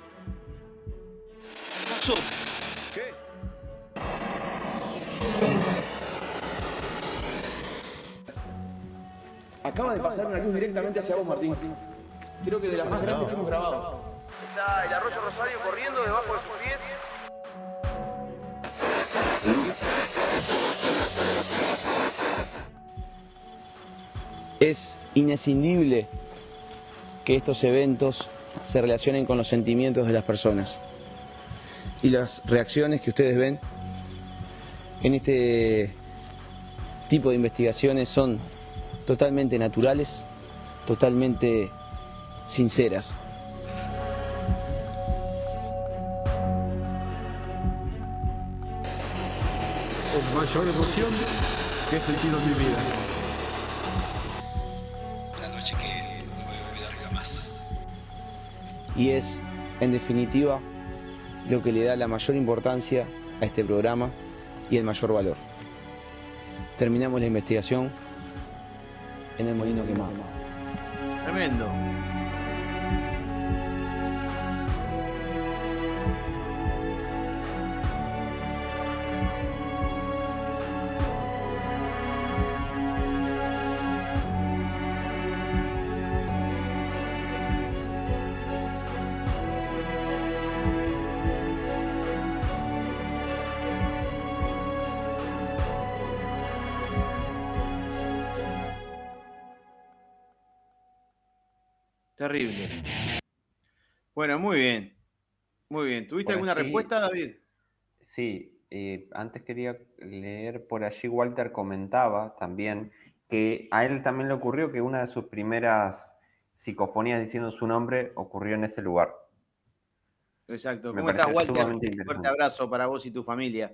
Acaba de pasar una luz directamente hacia vos, Martín. Creo que de las más grandes que hemos grabado. Está el arroyo Rosario corriendo debajo de sus pies. Es inescindible que estos eventos se relacionen con los sentimientos de las personas. Y las reacciones que ustedes ven en este tipo de investigaciones son totalmente naturales, totalmente sinceras. Mayor emoción que he sentido en mi vida. Una noche que no me voy a olvidar jamás. Y es, en definitiva, lo que le da la mayor importancia a este programa y el mayor valor. Terminamos la investigación en el molino quemado. Tremendo. Terrible. Bueno, muy bien. Muy bien. ¿Tuviste Por alguna allí- respuesta, David? sí, antes quería leer por allí, Walter comentaba también que a él también le ocurrió que una de sus primeras psicofonías diciendo su nombre ocurrió en ese lugar. Exacto. Me ¿Cómo estás, pareció Walter? sumamente Un fuerte interesante. abrazo para vos y tu familia.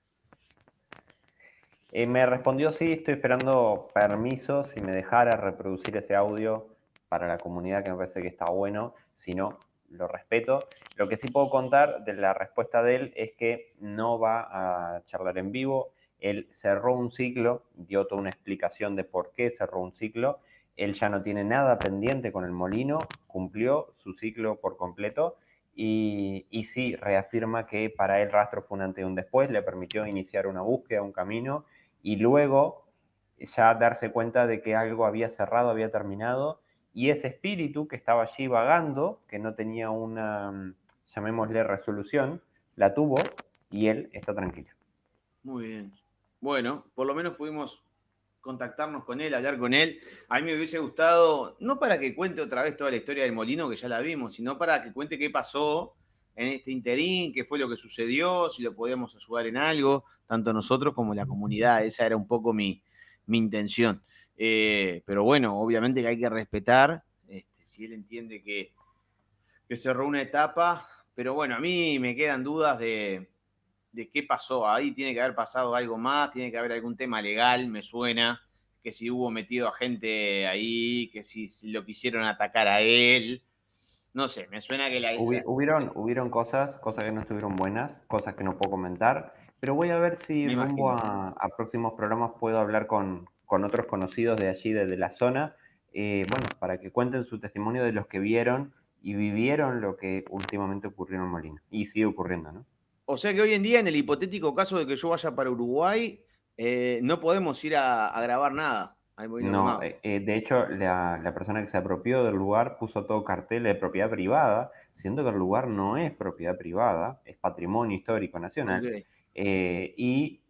Me respondió sí, estoy esperando permiso, si me dejara reproducir ese audio para la comunidad, que me parece que está bueno. Si no, lo respeto. Lo que sí puedo contar de la respuesta de él es que no va a charlar en vivo, él cerró un ciclo, dio toda una explicación de por qué cerró un ciclo. Él ya no tiene nada pendiente con el molino, cumplió su ciclo por completo y sí, reafirma que para él Rastro fue un antes y un después, le permitió iniciar una búsqueda, un camino y luego ya darse cuenta de que algo había cerrado, había terminado y ese espíritu que estaba allí vagando, que no tenía una, llamémosle, resolución, la tuvo y él está tranquilo. Muy bien. Bueno, por lo menos pudimos contactarnos con él, hablar con él. A mí me hubiese gustado, no para que cuente otra vez toda la historia del molino, que ya la vimos, sino para que cuente qué pasó en este interín, qué fue lo que sucedió, si lo podíamos ayudar en algo, tanto nosotros como la comunidad. Esa era un poco mi intención. Pero bueno, obviamente que hay que respetar, si él entiende que cerró una etapa, pero bueno, a mí me quedan dudas de qué pasó. Ahí tiene que haber pasado algo más, tiene que haber algún tema legal, me suena, que si hubo metido a gente ahí, que si lo quisieron atacar a él. No sé, me suena que Hubieron cosas que no estuvieron buenas, cosas que no puedo comentar, pero voy a ver si Me rumbo imagino. a próximos programas puedo hablar con otros conocidos de allí, de la zona, bueno, para que cuenten su testimonio de los que vieron y vivieron lo que últimamente ocurrió en Molina. Y sigue ocurriendo, ¿no? O sea que hoy en día, en el hipotético caso de que yo vaya para Uruguay, no podemos ir a grabar nada al Molino No, Quemado. de hecho, la persona que se apropió del lugar puso todo cartel de propiedad privada, siendo que el lugar no es propiedad privada, es patrimonio histórico nacional, Ok. y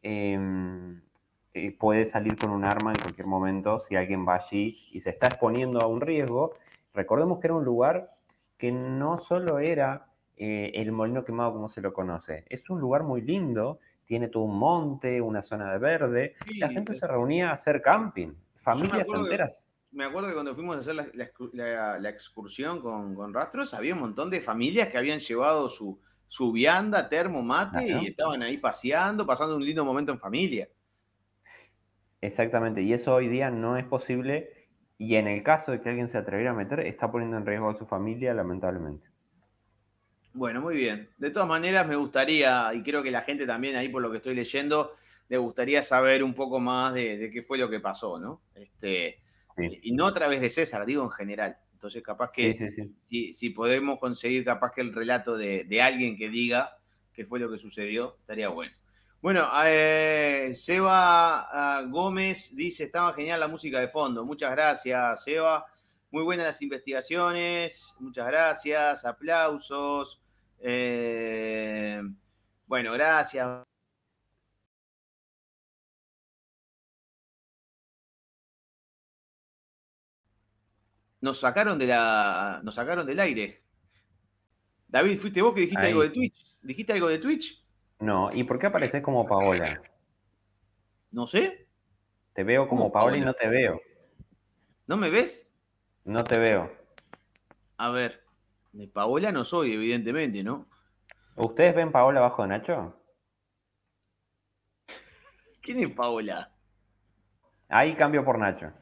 puede salir con un arma en cualquier momento si alguien va allí y se está exponiendo a un riesgo. Recordemos que era un lugar que no solo era el Molino Quemado como se lo conoce, es un lugar muy lindo, tiene todo un monte, una zona de verde, la Sí, gente se reunía a hacer camping. yo Familias enteras. me acuerdo que cuando fuimos a hacer la excursión con Rastros, había un montón de familias que habían llevado su vianda, termo, mate, y Claro. estaban ahí paseando, pasando un lindo momento en familia. Exactamente, y eso hoy día no es posible, y en el caso de que alguien se atreviera a meter, está poniendo en riesgo a su familia, lamentablemente. Bueno, muy bien. De todas maneras, me gustaría, y creo que la gente también ahí por lo que estoy leyendo, le gustaría saber un poco más de qué fue lo que pasó, ¿no? Sí, Y no a través de César, digo en general. Entonces, capaz sí, que sí, sí. si podemos conseguir capaz que el relato de alguien que diga qué fue lo que sucedió, estaría bueno. Bueno, Seba Gómez dice, estaba genial la música de fondo. Muchas gracias, Seba. Muy buenas las investigaciones. Muchas gracias. Aplausos. Bueno, gracias. Nos sacaron del aire. David, ¿fuiste vos que dijiste algo Ahí. de Twitch? ¿Dijiste algo de Twitch? No, ¿y por qué apareces como Paola? No sé. Te veo ¿Cómo como Paola y Paola? no te veo. ¿No me ves? No te veo. A ver, de Paola no soy, evidentemente, ¿no? ¿Ustedes ven Paola abajo de Nacho? ¿Quién es Paola? Ahí cambio por Nacho.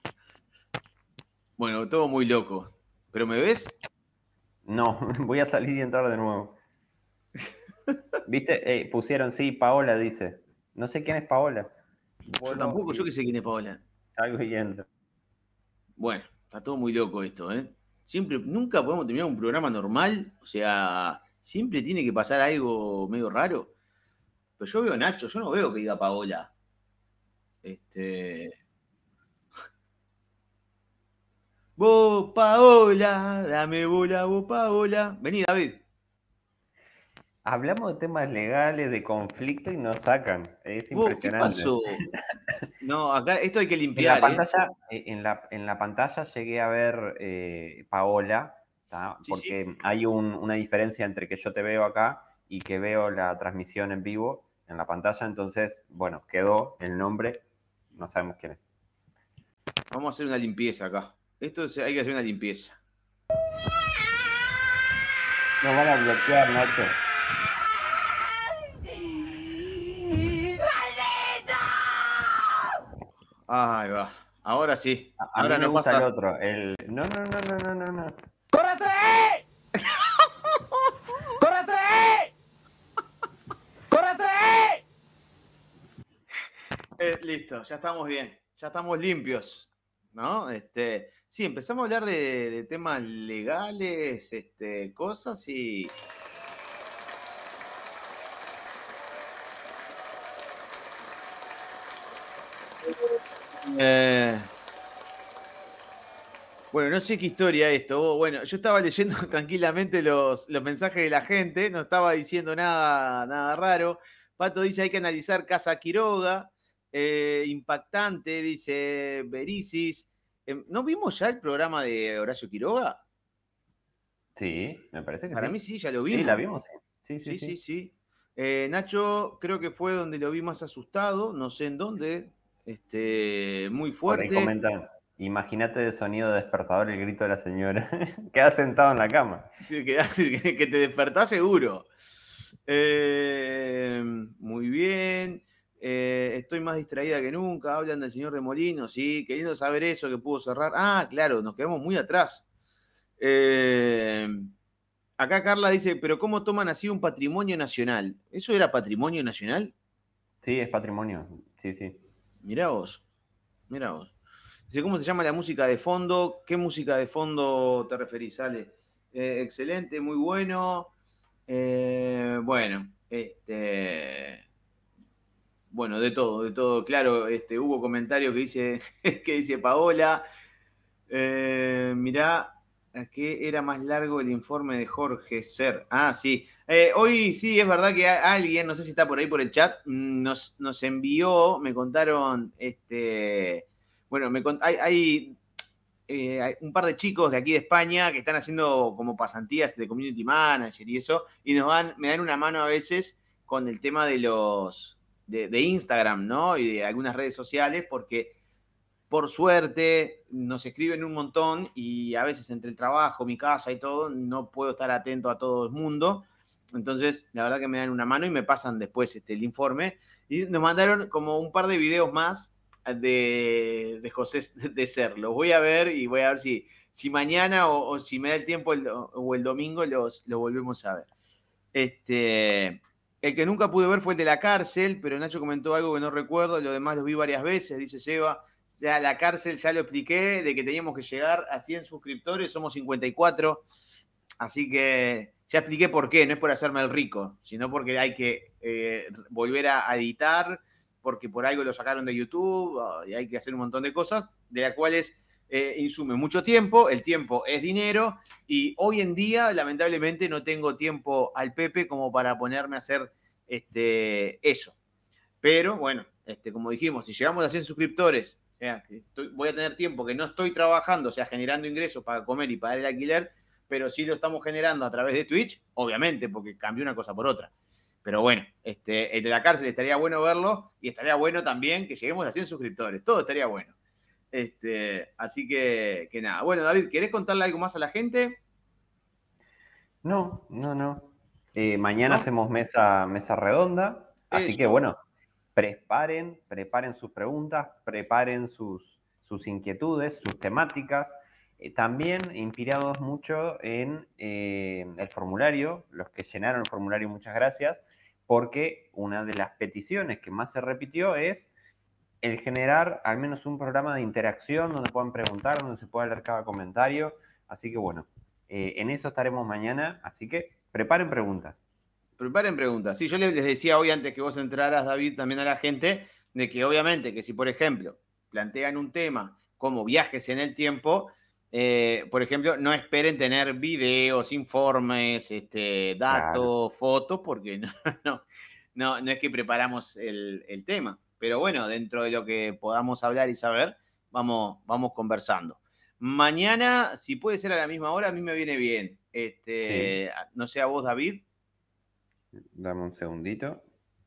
Bueno, todo muy loco. ¿Pero me ves? No, voy a salir y entrar de nuevo. ¿Viste? Pusieron, sí, Paola dice. No sé quién es Paola. Yo Vuelvo tampoco, yo y que sé quién es Paola. salgo y entro. Bueno, está todo muy loco esto, ¿eh? Nunca podemos terminar un programa normal. O sea, siempre tiene que pasar algo medio raro. Pero yo veo a Nacho, yo no veo que diga Paola. Vos, Paola, dame bola, vos, Paola. Vení, David. Hablamos de temas legales, de conflicto y nos sacan. Es Vos, ¿qué impresionante. pasó? No, acá esto hay que En la limpiar, ¿eh? pantalla, en la pantalla llegué a ver Paola, ¿tá? Sí, sí. Porque hay una diferencia entre que yo te veo acá y que veo la transmisión en vivo en la pantalla. Entonces, bueno, quedó el nombre, no sabemos quién es. Vamos a hacer una limpieza acá. Hay que hacer una limpieza. Nos van a bloquear, Nacho. Ahí va. Ahora sí. A mí Ahora me no gusta el pasa. otro. No, no, no, no, no, no, no. ¡Córrete! ¡Córrete! ¡Córrete! Listo, ya estamos bien, ya estamos limpios, ¿no? Sí, empezamos a hablar de temas legales, cosas y... Bueno, no sé qué historia es esto. Bueno, yo estaba leyendo tranquilamente los mensajes de la gente, no estaba diciendo nada raro. Pato dice hay que analizar Casa Quiroga. Impactante, dice Berisis. ¿No vimos ya el programa de Horacio Quiroga? Sí, me parece que Para sí. mí sí, ya lo Sí, vimos. la vimos, sí. Sí. Nacho creo que fue donde lo vi más asustado, no sé en dónde. Muy Por ahí fuerte. comentan, imagínate el sonido de despertador, el grito de la señora. Queda sentado en la cama. Sí, que te despertás seguro. Muy bien. Estoy más distraída que nunca. Hablan del señor de Molino, sí. Queriendo saber eso, que pudo cerrar. Ah, claro, nos quedamos muy atrás. Acá Carla dice, pero ¿cómo toman así un patrimonio nacional? ¿Eso era patrimonio nacional? Sí, es patrimonio. Sí. Mirá vos. Dice, ¿cómo se llama la música de fondo? ¿Qué música de fondo te referís, Ale? Excelente, muy bueno. Bueno, bueno, de todo. Claro, hubo comentarios que dice Paola. Mirá, que era más largo el informe de Jorge Ser. Ah, sí. Hoy sí, es verdad que alguien, no sé si está por ahí por el chat, nos envió, me contaron, bueno, hay un par de chicos de aquí de España que están haciendo como pasantías de community manager y eso, y me dan una mano a veces con el tema de Instagram, ¿no? Y de algunas redes sociales, porque por suerte nos escriben un montón y a veces entre el trabajo, mi casa y todo, no puedo estar atento a todo el mundo. Entonces, la verdad que me dan una mano y me pasan después el informe. Y nos mandaron como un par de videos más de José de Ser. Los voy a ver y voy a ver si mañana o si me da el tiempo o el domingo los volvemos a ver. El que nunca pude ver fue el de la cárcel, pero Nacho comentó algo que no recuerdo, lo demás los vi varias veces, dice Seba. Ya la cárcel ya lo expliqué, de que teníamos que llegar a 100 suscriptores, somos 54, así que ya expliqué por qué, no es por hacerme el rico, sino porque hay que volver a editar, porque por algo lo sacaron de YouTube, y hay que hacer un montón de cosas, de las cuales insume mucho tiempo, el tiempo es dinero, y hoy en día, lamentablemente, no tengo tiempo al Pepe como para ponerme a hacer eso. Pero bueno, como dijimos, si llegamos a 100 suscriptores, o sea, voy a tener tiempo que no estoy trabajando, o sea, generando ingresos para comer y pagar el alquiler, pero sí lo estamos generando a través de Twitch, obviamente, porque cambió una cosa por otra. Pero bueno, el de la cárcel estaría bueno verlo y estaría bueno también que lleguemos a 100 suscriptores. Todo estaría bueno. Así que nada. Bueno, David, ¿querés contarle algo más a la gente? No. Mañana ¿No? hacemos mesa redonda, así que Eso. bueno, preparen sus preguntas, preparen sus inquietudes, sus temáticas. También inspirados mucho en el formulario, los que llenaron el formulario, muchas gracias, porque una de las peticiones que más se repitió es el generar al menos un programa de interacción donde puedan preguntar, donde se pueda leer cada comentario. Así que bueno, en eso estaremos mañana, así que preparen preguntas. Preparen preguntas. Sí, yo les decía hoy antes que vos entraras, David, también a la gente, de que obviamente que si, por ejemplo, plantean un tema como viajes en el tiempo, por ejemplo, no esperen tener videos, informes, datos, Claro. fotos, porque no es que preparamos el tema. Pero bueno, dentro de lo que podamos hablar y saber, vamos conversando. Mañana, si puede ser a la misma hora, a mí me viene bien. Sí. No sé a vos, David. Dame un segundito.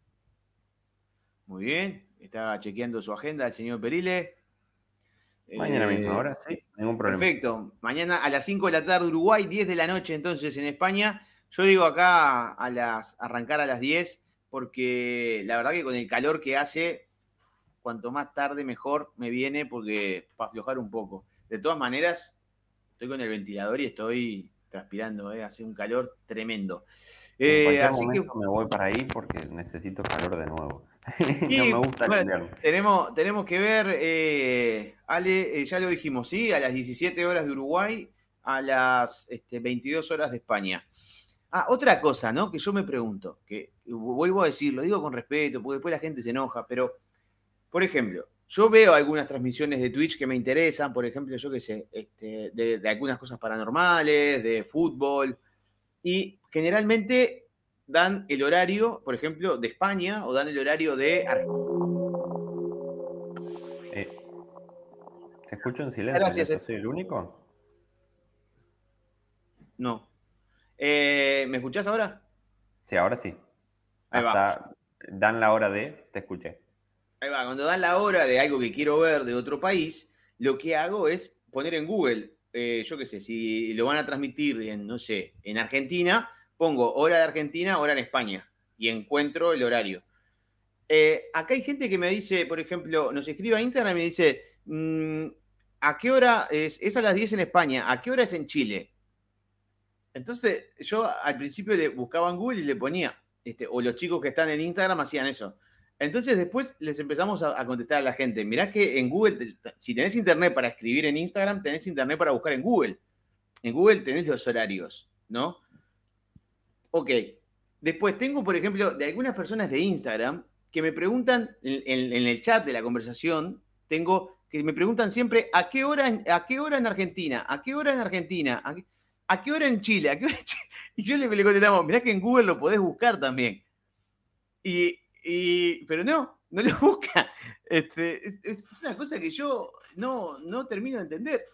Muy bien, está chequeando su agenda el señor Perile. Mañana a la misma hora, sí, ningún problema. Perfecto, mañana a las 5 de la tarde Uruguay, 10 de la noche entonces en España. Yo digo acá arrancar a las 10 porque la verdad que con el calor que hace, cuanto más tarde mejor me viene porque para aflojar un poco. De todas maneras, estoy con el ventilador y estoy transpirando, hace un calor tremendo. En cualquier Así que momento me voy para ahí porque necesito calor de nuevo. No y me gusta el bueno, invierno. tenemos que ver, Ale, ya lo dijimos, ¿sí? A las 17 horas de Uruguay, a las 22 horas de España. Ah, otra cosa, ¿no? Que yo me pregunto, que vuelvo a decir, lo digo con respeto, porque después la gente se enoja, pero, por ejemplo, yo veo algunas transmisiones de Twitch que me interesan, por ejemplo, yo qué sé, de algunas cosas paranormales, de fútbol, y generalmente dan el horario, por ejemplo, de España o dan el horario de Argentina. Te escucho en silencio, Gracias. ¿yo soy el único? No. ¿Me escuchás ahora? Sí, ahora sí. Ahí va. Hasta dan la hora de, te escuché. Ahí va. Cuando dan la hora de algo que quiero ver de otro país, lo que hago es poner en Google, yo qué sé, si lo van a transmitir en, no sé, en Argentina, pongo hora de Argentina, hora en España y encuentro el horario. Acá hay gente que me dice, por ejemplo, nos escribe a Instagram y me dice, ¿a qué hora es? Es a las 10 en España, ¿a qué hora es en Chile? Entonces, yo al principio le buscaba en Google y le ponía, o los chicos que están en Instagram hacían eso. Entonces, después les empezamos a contestar a la gente. Mirá que en Google, si tenés internet para escribir en Instagram, tenés internet para buscar en Google. En Google tenés los horarios, ¿no? Ok. Después tengo, por ejemplo, de algunas personas de Instagram que me preguntan en el chat de la conversación, tengo que me preguntan siempre ¿a qué hora en Argentina? ¿A qué hora en Argentina? ¿A qué hora en Chile? ¿A qué hora en Chile? Y yo le contestamos, mirá que en Google lo podés buscar también. Pero no lo busca. Es una cosa que yo no termino de entender.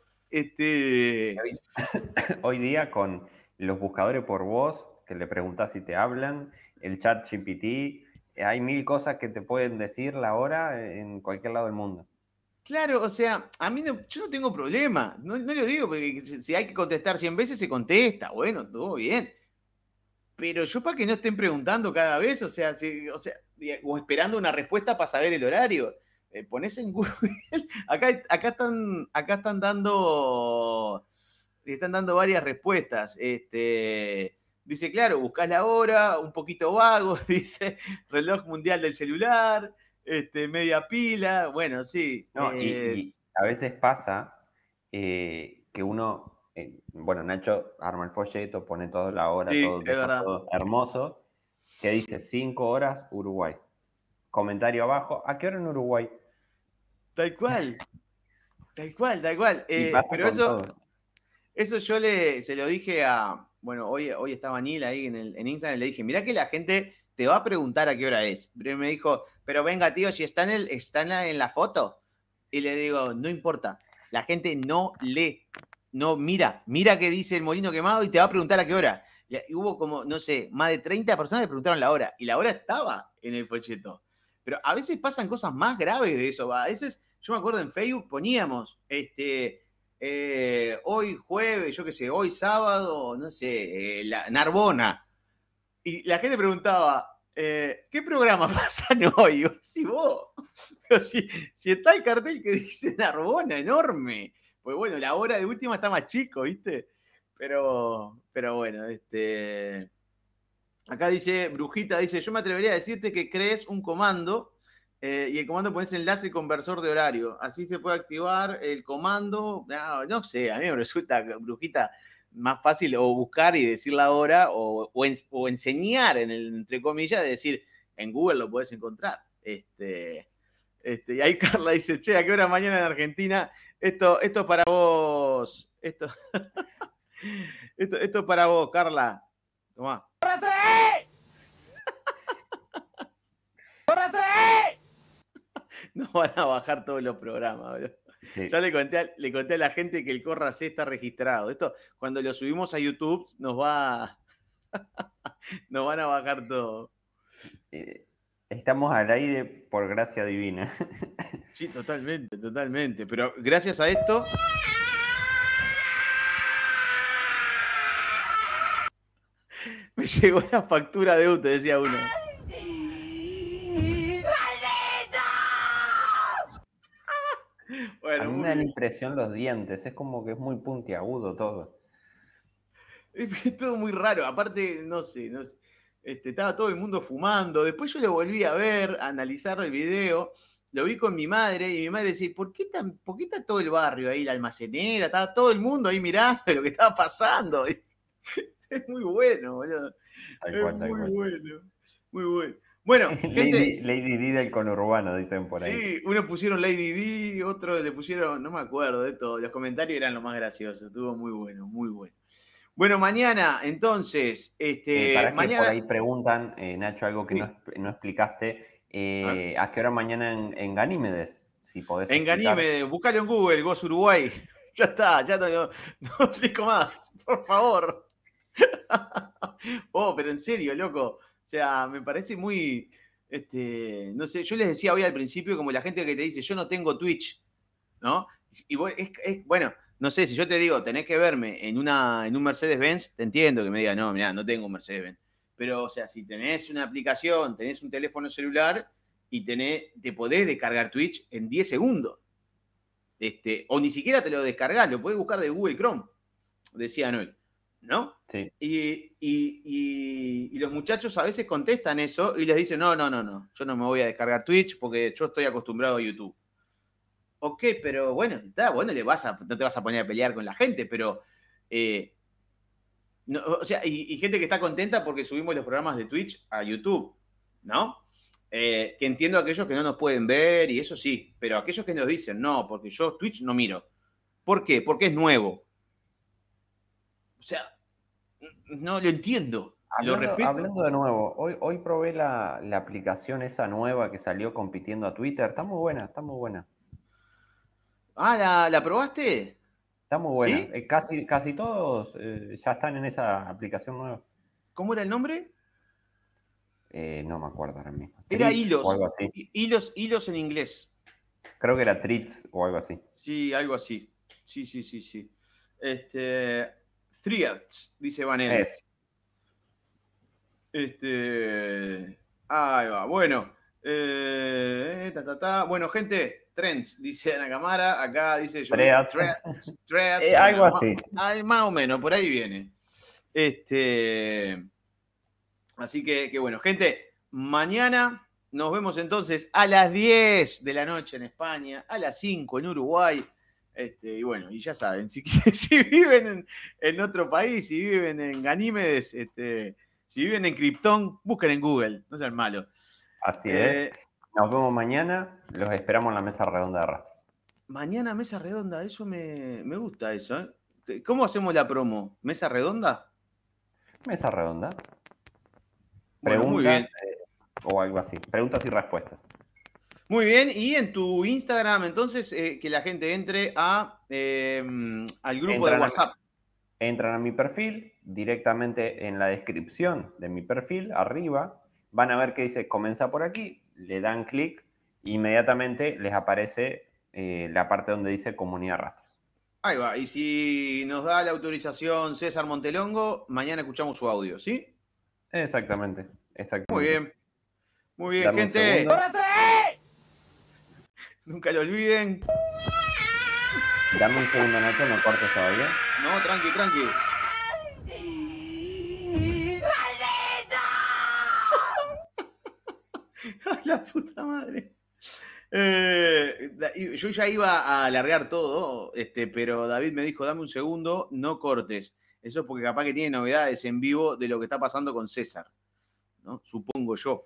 Hoy día con los buscadores por voz, que le preguntas si te hablan, el chat GPT, hay 1000 cosas que te pueden decir la hora en cualquier lado del mundo. Claro, o sea, a mí yo no tengo problema, no lo digo, porque si hay que contestar 100 veces se contesta, bueno, todo bien. Pero yo para que no estén preguntando cada vez, o sea, o esperando una respuesta para saber el horario. Ponés en Google, acá están dando varias respuestas. Dice, claro, buscás la hora, un poquito vago, dice, reloj mundial del celular, media pila, bueno, sí. No, y a veces pasa que uno, bueno, Nacho arma el folleto, pone toda la hora, sí, todo, es deja verdad. todo hermoso, que dice 5 horas Uruguay. Comentario abajo, ¿a qué hora en Uruguay? Tal cual. Tal cual, tal cual. Y pasa Pero con todo. eso yo se lo dije a. Bueno, hoy estaba Neil ahí en Instagram y le dije, mirá que la gente te va a preguntar a qué hora es. Pero me dijo, pero venga, tío, si está en la foto. Y le digo, no importa. La gente no lee, no mira. Mira qué dice el molino quemado y te va a preguntar a qué hora. Y hubo como, no sé, más de 30 personas que preguntaron la hora. Y la hora estaba en el folleto. Pero a veces pasan cosas más graves de eso. A veces, yo me acuerdo en Facebook poníamos, hoy jueves, yo qué sé, hoy sábado, no sé, Narbona. Y la gente preguntaba, ¿qué programa pasan hoy? Si vos, pero si está el cartel que dice Narbona, enorme. Pues bueno, la hora de última está más chico, ¿viste? Pero bueno, acá dice, Brujita, dice, yo me atrevería a decirte que crees un comando y el comando pones enlace conversor de horario. Así se puede activar el comando. No sé, a mí me resulta, Brujita, más fácil o buscar y decir la hora o enseñar, entre comillas, de decir, en Google lo puedes encontrar. Y ahí Carla dice, che, ¿a qué hora mañana en Argentina? Esto es para vos. Esto es para vos, Carla. Tomá. No van a bajar todos los programas, bro. Sí. Ya le conté a la gente que el Corra C está registrado. Esto, cuando lo subimos a YouTube, nos van a bajar todo. Estamos al aire por gracia divina. Sí, totalmente, totalmente. Pero gracias a esto. Me llegó la factura de UTE, decía uno. Bueno, a mí me da la impresión los dientes, es como que es muy puntiagudo todo. Es todo muy raro. Aparte, no sé. Estaba todo el mundo fumando. Después yo lo volví a ver, a analizar el video. Lo vi con mi madre y mi madre decía, ¿por qué está todo el barrio ahí, la almacenera? Estaba todo el mundo ahí mirando lo que estaba pasando. Es muy bueno, boludo. Es muy bueno. Muy bueno. Bueno, gente. Lady D del conurbano, dicen por ahí. Sí, unos pusieron Lady D, otros le pusieron, no me acuerdo de todo. Los comentarios eran lo más gracioso. Estuvo muy bueno, muy bueno. Bueno, mañana, entonces, para mañana... que por ahí preguntan, Nacho, algo que Sí. no explicaste. ¿A qué hora mañana en Ganímedes? Si podés En explicar. Ganímedes, buscalo en Google, Goz Uruguay. Ya está, ya no explico más, por favor. Oh, pero en serio, loco. O sea, me parece muy, no sé, yo les decía hoy al principio, como la gente que te dice, yo no tengo Twitch, ¿no? Y bueno, no sé, si yo te digo, tenés que verme en un Mercedes-Benz, te entiendo que me digas, no, mirá, no tengo un Mercedes-Benz. Pero, o sea, si tenés una aplicación, tenés un teléfono celular y te podés descargar Twitch en 10 segundos. O ni siquiera te lo descargás, lo podés buscar de Google Chrome, decían hoy, ¿no? Sí. Y los muchachos a veces contestan eso y les dicen, no, yo no me voy a descargar Twitch porque yo estoy acostumbrado a YouTube. Ok, pero bueno, no te vas a poner a pelear con la gente, pero no, o sea, y gente que está contenta porque subimos los programas de Twitch a YouTube, ¿no? Que entiendo a aquellos que no nos pueden ver y eso sí, pero aquellos que nos dicen, no, porque yo Twitch no miro. ¿Por qué? Porque es nuevo. O sea, no lo entiendo. Lo respeto. Hablando de nuevo, hoy probé la aplicación esa nueva que salió compitiendo a Twitter. Está muy buena, está muy buena. Ah, ¿la probaste? Está muy buena. ¿Sí? Casi todos ya están en esa aplicación nueva. ¿Cómo era el nombre? No me acuerdo ahora mismo. Era Treats hilos. o algo así. Hilos en inglés. Creo que era Treats o algo así. Sí, algo así. Sí. Threads, dice Vanel. Ahí va. Bueno. Bueno, gente, trends, dice Ana Camara. Acá dice yo. Threads. Algo así. Más o menos, por ahí viene. Así que bueno, gente, mañana nos vemos entonces a las 10 de la noche en España, a las 5 en Uruguay. Y bueno, y ya saben, si viven en otro país, si viven en Ganímedes, si viven en Krypton, busquen en Google, no sean malos. Así es. Nos vemos mañana, los esperamos en la mesa redonda de Rastros. Mañana mesa redonda, eso me gusta eso, ¿eh? ¿Cómo hacemos la promo? ¿Mesa redonda? Mesa redonda. Bueno, preguntas muy bien. O algo así, preguntas y respuestas. Muy bien, y en tu Instagram, entonces, que la gente entre al grupo de WhatsApp. Entran a mi perfil, directamente en la descripción de mi perfil, arriba, van a ver que dice comienza por aquí, le dan clic, inmediatamente les aparece la parte donde dice Comunidad Rastros. Ahí va, y si nos da la autorización César Montelongo, mañana escuchamos su audio, ¿sí? Exactamente. Muy bien, gente. Nunca lo olviden. Dame un segundo, Nacho, no cortes todavía. No, tranqui. La puta madre. Yo ya iba a alargar todo, pero David me dijo, dame un segundo, no cortes. Eso es porque capaz que tiene novedades en vivo de lo que está pasando con César, ¿no? Supongo yo.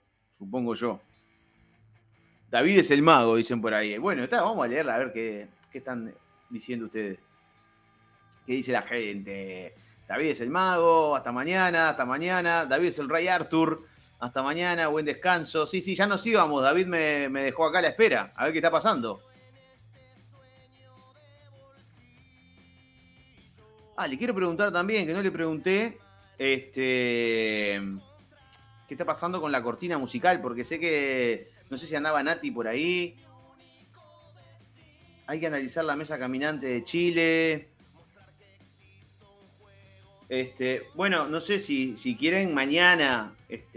David es el mago, dicen por ahí. Bueno, vamos a leerla a ver qué están diciendo ustedes. ¿Qué dice la gente? David es el mago, hasta mañana. David es el rey Arthur, hasta mañana, buen descanso. Sí, ya nos íbamos. David me dejó acá a la espera, a ver qué está pasando. Le quiero preguntar también, que no le pregunté, ¿qué está pasando con la cortina musical? Porque sé que, no sé si andaba Nati por ahí. Hay que analizar la mesa caminante de Chile. Bueno, no sé si quieren mañana,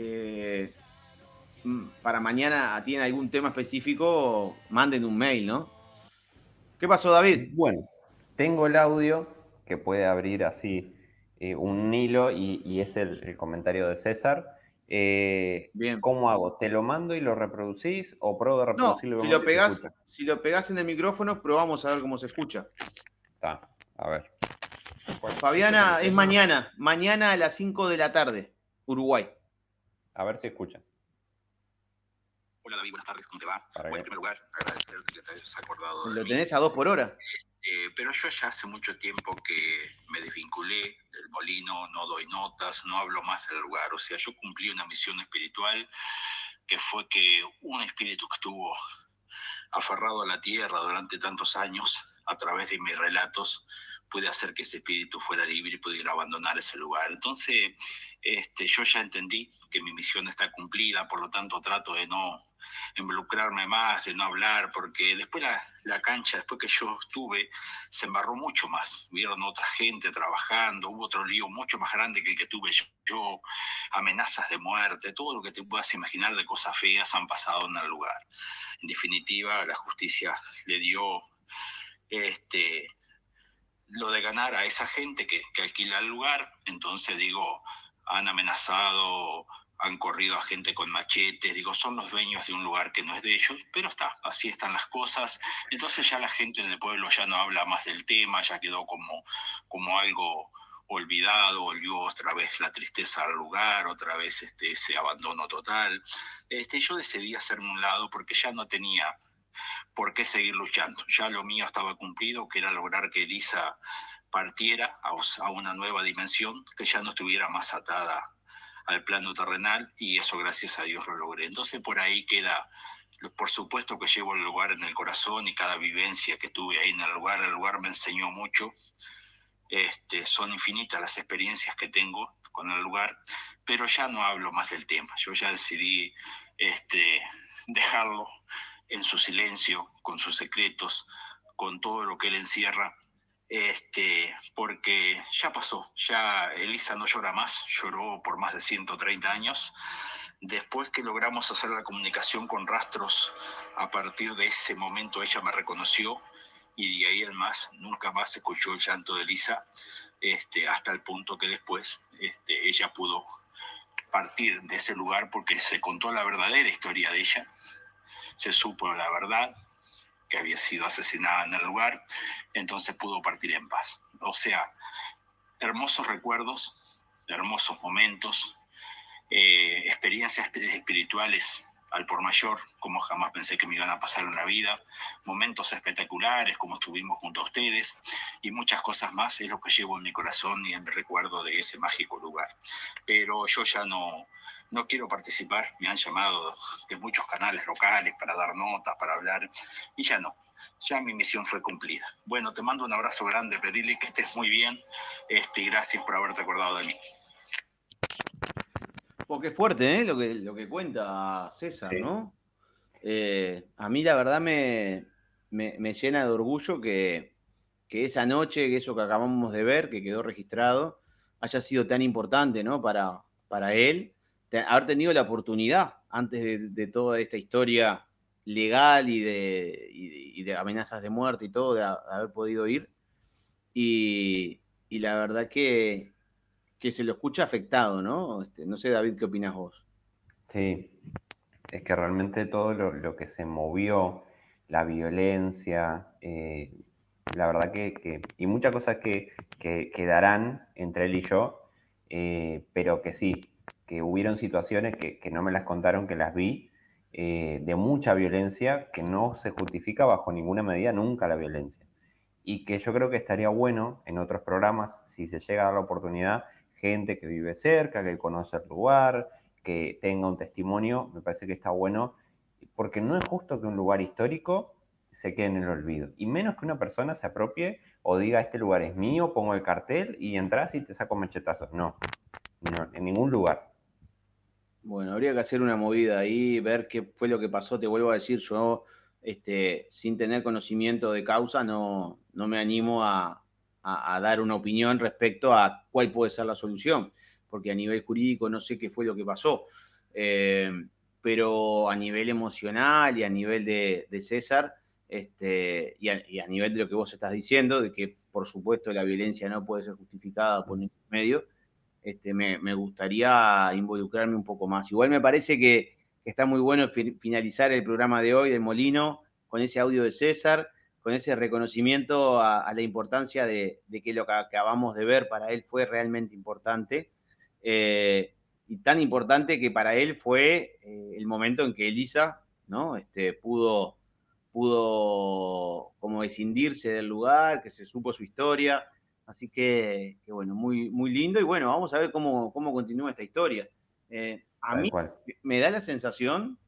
para mañana tienen algún tema específico, manden un mail, ¿no? ¿Qué pasó, David? Bueno, tengo el audio que puede abrir así un hilo y es el comentario de César. Bien. ¿Cómo hago? ¿Te lo mando y lo reproducís o pruebo de No, reproducirlo y vemos si se escucha? si lo pegás en el micrófono, probamos a ver cómo se escucha. Está, a ver. Fabiana, es mañana a las 5 de la tarde, Uruguay. A ver si escucha. Hola David, buenas tardes, ¿cómo te va? Bueno, en primer lugar, agradecerte que te hayas acordado de Lo mí. tenés a 2 por hora. Pero yo ya hace mucho tiempo que me desvinculé del molino, no doy notas, no hablo más del lugar. O sea, yo cumplí una misión espiritual que fue que un espíritu que estuvo aferrado a la tierra durante tantos años, a través de mis relatos, pude hacer que ese espíritu fuera libre y pudiera abandonar ese lugar. Entonces, yo ya entendí que mi misión está cumplida, por lo tanto trato de no involucrarme más, de no hablar, porque después la cancha, después que yo estuve, se embarró mucho más. Vieron otra gente trabajando, hubo otro lío mucho más grande que el que tuve yo, amenazas de muerte, todo lo que te puedas imaginar de cosas feas han pasado en el lugar. En definitiva, la justicia le dio lo de ganar a esa gente que alquila el lugar. Entonces digo, han amenazado, han corrido a gente con machetes, digo, son los dueños de un lugar que no es de ellos, pero así están las cosas. Entonces ya la gente en el pueblo ya no habla más del tema, ya quedó como algo olvidado, volvió otra vez la tristeza al lugar, otra vez ese abandono total. Yo decidí hacerme un lado porque ya no tenía por qué seguir luchando. Ya lo mío estaba cumplido, que era lograr que Elisa partiera a una nueva dimensión, que ya no estuviera más atada al plano terrenal, y eso gracias a Dios lo logré. Entonces por ahí queda, por supuesto que llevo el lugar en el corazón y cada vivencia que tuve ahí en el lugar me enseñó mucho. Son infinitas las experiencias que tengo con el lugar, pero ya no hablo más del tema. Yo ya decidí dejarlo en su silencio, con sus secretos, con todo lo que él encierra, porque ya pasó, ya Elisa no llora más, lloró por más de 130 años. Después que logramos hacer la comunicación con Rastros, a partir de ese momento ella me reconoció, y de ahí en más, nunca más escuchó el llanto de Elisa, hasta el punto que después ella pudo partir de ese lugar porque se contó la verdadera historia de ella, se supo la verdad, que había sido asesinada en el lugar, entonces pudo partir en paz. O sea, hermosos recuerdos, hermosos momentos, experiencias espirituales al por mayor, como jamás pensé que me iban a pasar en la vida, momentos espectaculares como estuvimos junto a ustedes, y muchas cosas más es lo que llevo en mi corazón y en mi recuerdo de ese mágico lugar. Pero yo ya no quiero participar, me han llamado de muchos canales locales para dar notas, para hablar, y ya no. Ya mi misión fue cumplida. Bueno, te mando un abrazo grande, Perili, que estés muy bien, y gracias por haberte acordado de mí. Qué fuerte, ¿eh? Lo que cuenta César, Sí. ¿no? A mí la verdad me llena de orgullo que esa noche, que eso que acabamos de ver, que quedó registrado, haya sido tan importante, ¿no? Para él, haber tenido la oportunidad, antes de toda esta historia legal y de amenazas de muerte y todo, de haber podido ir. Y la verdad que se lo escucha afectado, ¿no? No sé, David, ¿qué opinas vos? Sí, es que realmente todo lo que se movió, la violencia, la verdad y muchas cosas que quedarán entre él y yo, pero que sí, que hubieron situaciones que no me las contaron, que las vi, de mucha violencia, que no se justifica bajo ninguna medida nunca la violencia. Y que yo creo que estaría bueno en otros programas, si se llega a dar la oportunidad, gente que vive cerca, que conoce el lugar, que tenga un testimonio, me parece que está bueno, porque no es justo que un lugar histórico se quede en el olvido, y menos que una persona se apropie o diga, este lugar es mío, pongo el cartel y entras y te saco machetazos. No, en ningún lugar. Bueno, habría que hacer una movida ahí, ver qué fue lo que pasó. Te vuelvo a decir, yo, sin tener conocimiento de causa, no me animo a dar una opinión respecto a cuál puede ser la solución, porque a nivel jurídico no sé qué fue lo que pasó. Pero a nivel emocional y a nivel de César, y a nivel de lo que vos estás diciendo, de que por supuesto la violencia no puede ser justificada por ningún medio, me gustaría involucrarme un poco más. Igual me parece que está muy bueno finalizar el programa de hoy del Molino con ese audio de César, con ese reconocimiento a la importancia de que lo que acabamos de ver para él fue realmente importante. Y tan importante que para él fue el momento en que Elisa, ¿no? pudo como escindirse del lugar, que se supo su historia. Así que bueno, muy, muy lindo. Y bueno, vamos a ver cómo continúa esta historia. A mí me da la sensación,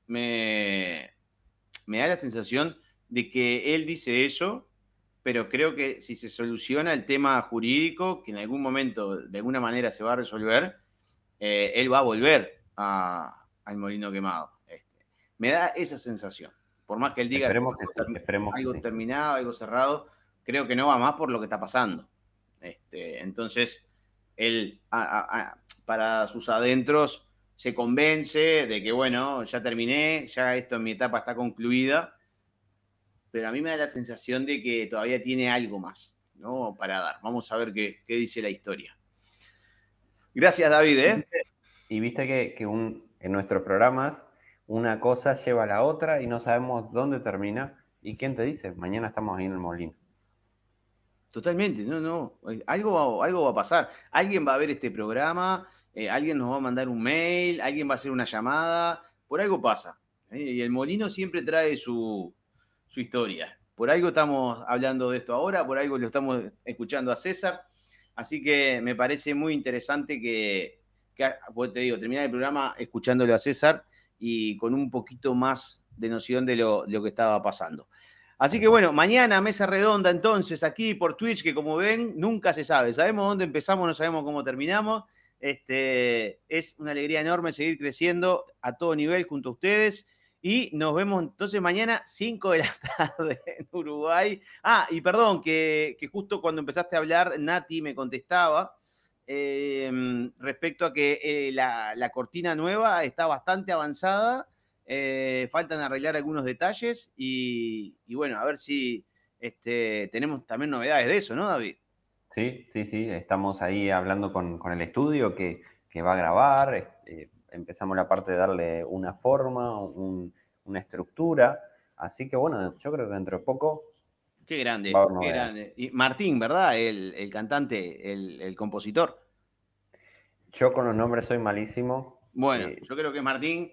me da la sensación de que él dice eso, pero creo que si se soluciona el tema jurídico, que en algún momento, de alguna manera, se va a resolver, él va a volver al Molino Quemado. Me da esa sensación. Por más que él diga algo terminado, algo cerrado, creo que no va más por lo que está pasando. Entonces, él, para sus adentros, se convence de que, bueno, ya terminé, ya esto en mi etapa está concluida, pero a mí me da la sensación de que todavía tiene algo más, ¿no? Para dar. Vamos a ver qué dice la historia. Gracias, David. Y viste que en nuestros programas una cosa lleva a la otra y no sabemos dónde termina. ¿Y quién te dice? Mañana estamos ahí en el Molino. Totalmente, no. Algo va a pasar. Alguien va a ver este programa, alguien nos va a mandar un mail, alguien va a hacer una llamada. Por algo pasa. Y el Molino siempre trae su historia. Por algo estamos hablando de esto ahora, por algo lo estamos escuchando a César. Así que me parece muy interesante que pues te digo, terminar el programa escuchándolo a César y con un poquito más de noción de lo que estaba pasando. Así que bueno, mañana mesa redonda entonces aquí por Twitch, que como ven, nunca se sabe. Sabemos dónde empezamos, no sabemos cómo terminamos. Es una alegría enorme seguir creciendo a todo nivel junto a ustedes. Y nos vemos entonces mañana 5 de la tarde en Uruguay. Y perdón, que justo cuando empezaste a hablar, Nati me contestaba respecto a que la cortina nueva está bastante avanzada. Faltan arreglar algunos detalles y bueno, a ver si tenemos también novedades de eso, ¿no, David? Sí, estamos ahí hablando con el estudio que va a grabar, empezamos la parte de darle una forma, una estructura, así que bueno, yo creo que dentro de poco... Qué grande, qué grande. Y Martín, ¿verdad? El cantante, el compositor. Yo con los nombres soy malísimo. Bueno, yo creo que Martín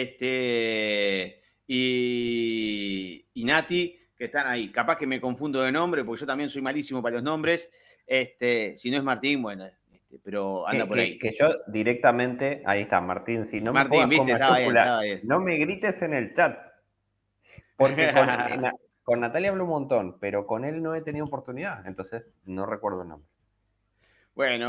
y Nati, que están ahí. Capaz que me confundo de nombre, porque yo también soy malísimo para los nombres. Si no es Martín, bueno, pero anda por ahí. Que yo directamente, ahí está, Martín, si no me Martín, viste, estaba bien. No me grites en el chat. Porque con Natalia hablo un montón, pero con él no he tenido oportunidad, entonces no recuerdo el nombre. Bueno,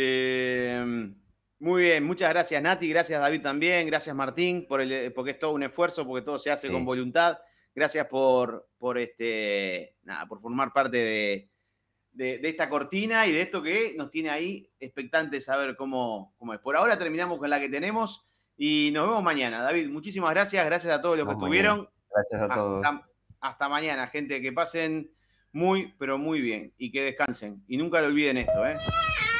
muy bien, muchas gracias Nati, gracias David también, gracias Martín, porque es todo un esfuerzo, porque todo se hace con voluntad. Gracias por formar parte de esta cortina y de esto que nos tiene ahí expectantes saber cómo es. Por ahora terminamos con la que tenemos y nos vemos mañana. David, muchísimas gracias a todos los que estuvieron. Gracias a todos. Hasta mañana, gente, que pasen muy, pero muy bien y que descansen. Y nunca lo olviden esto,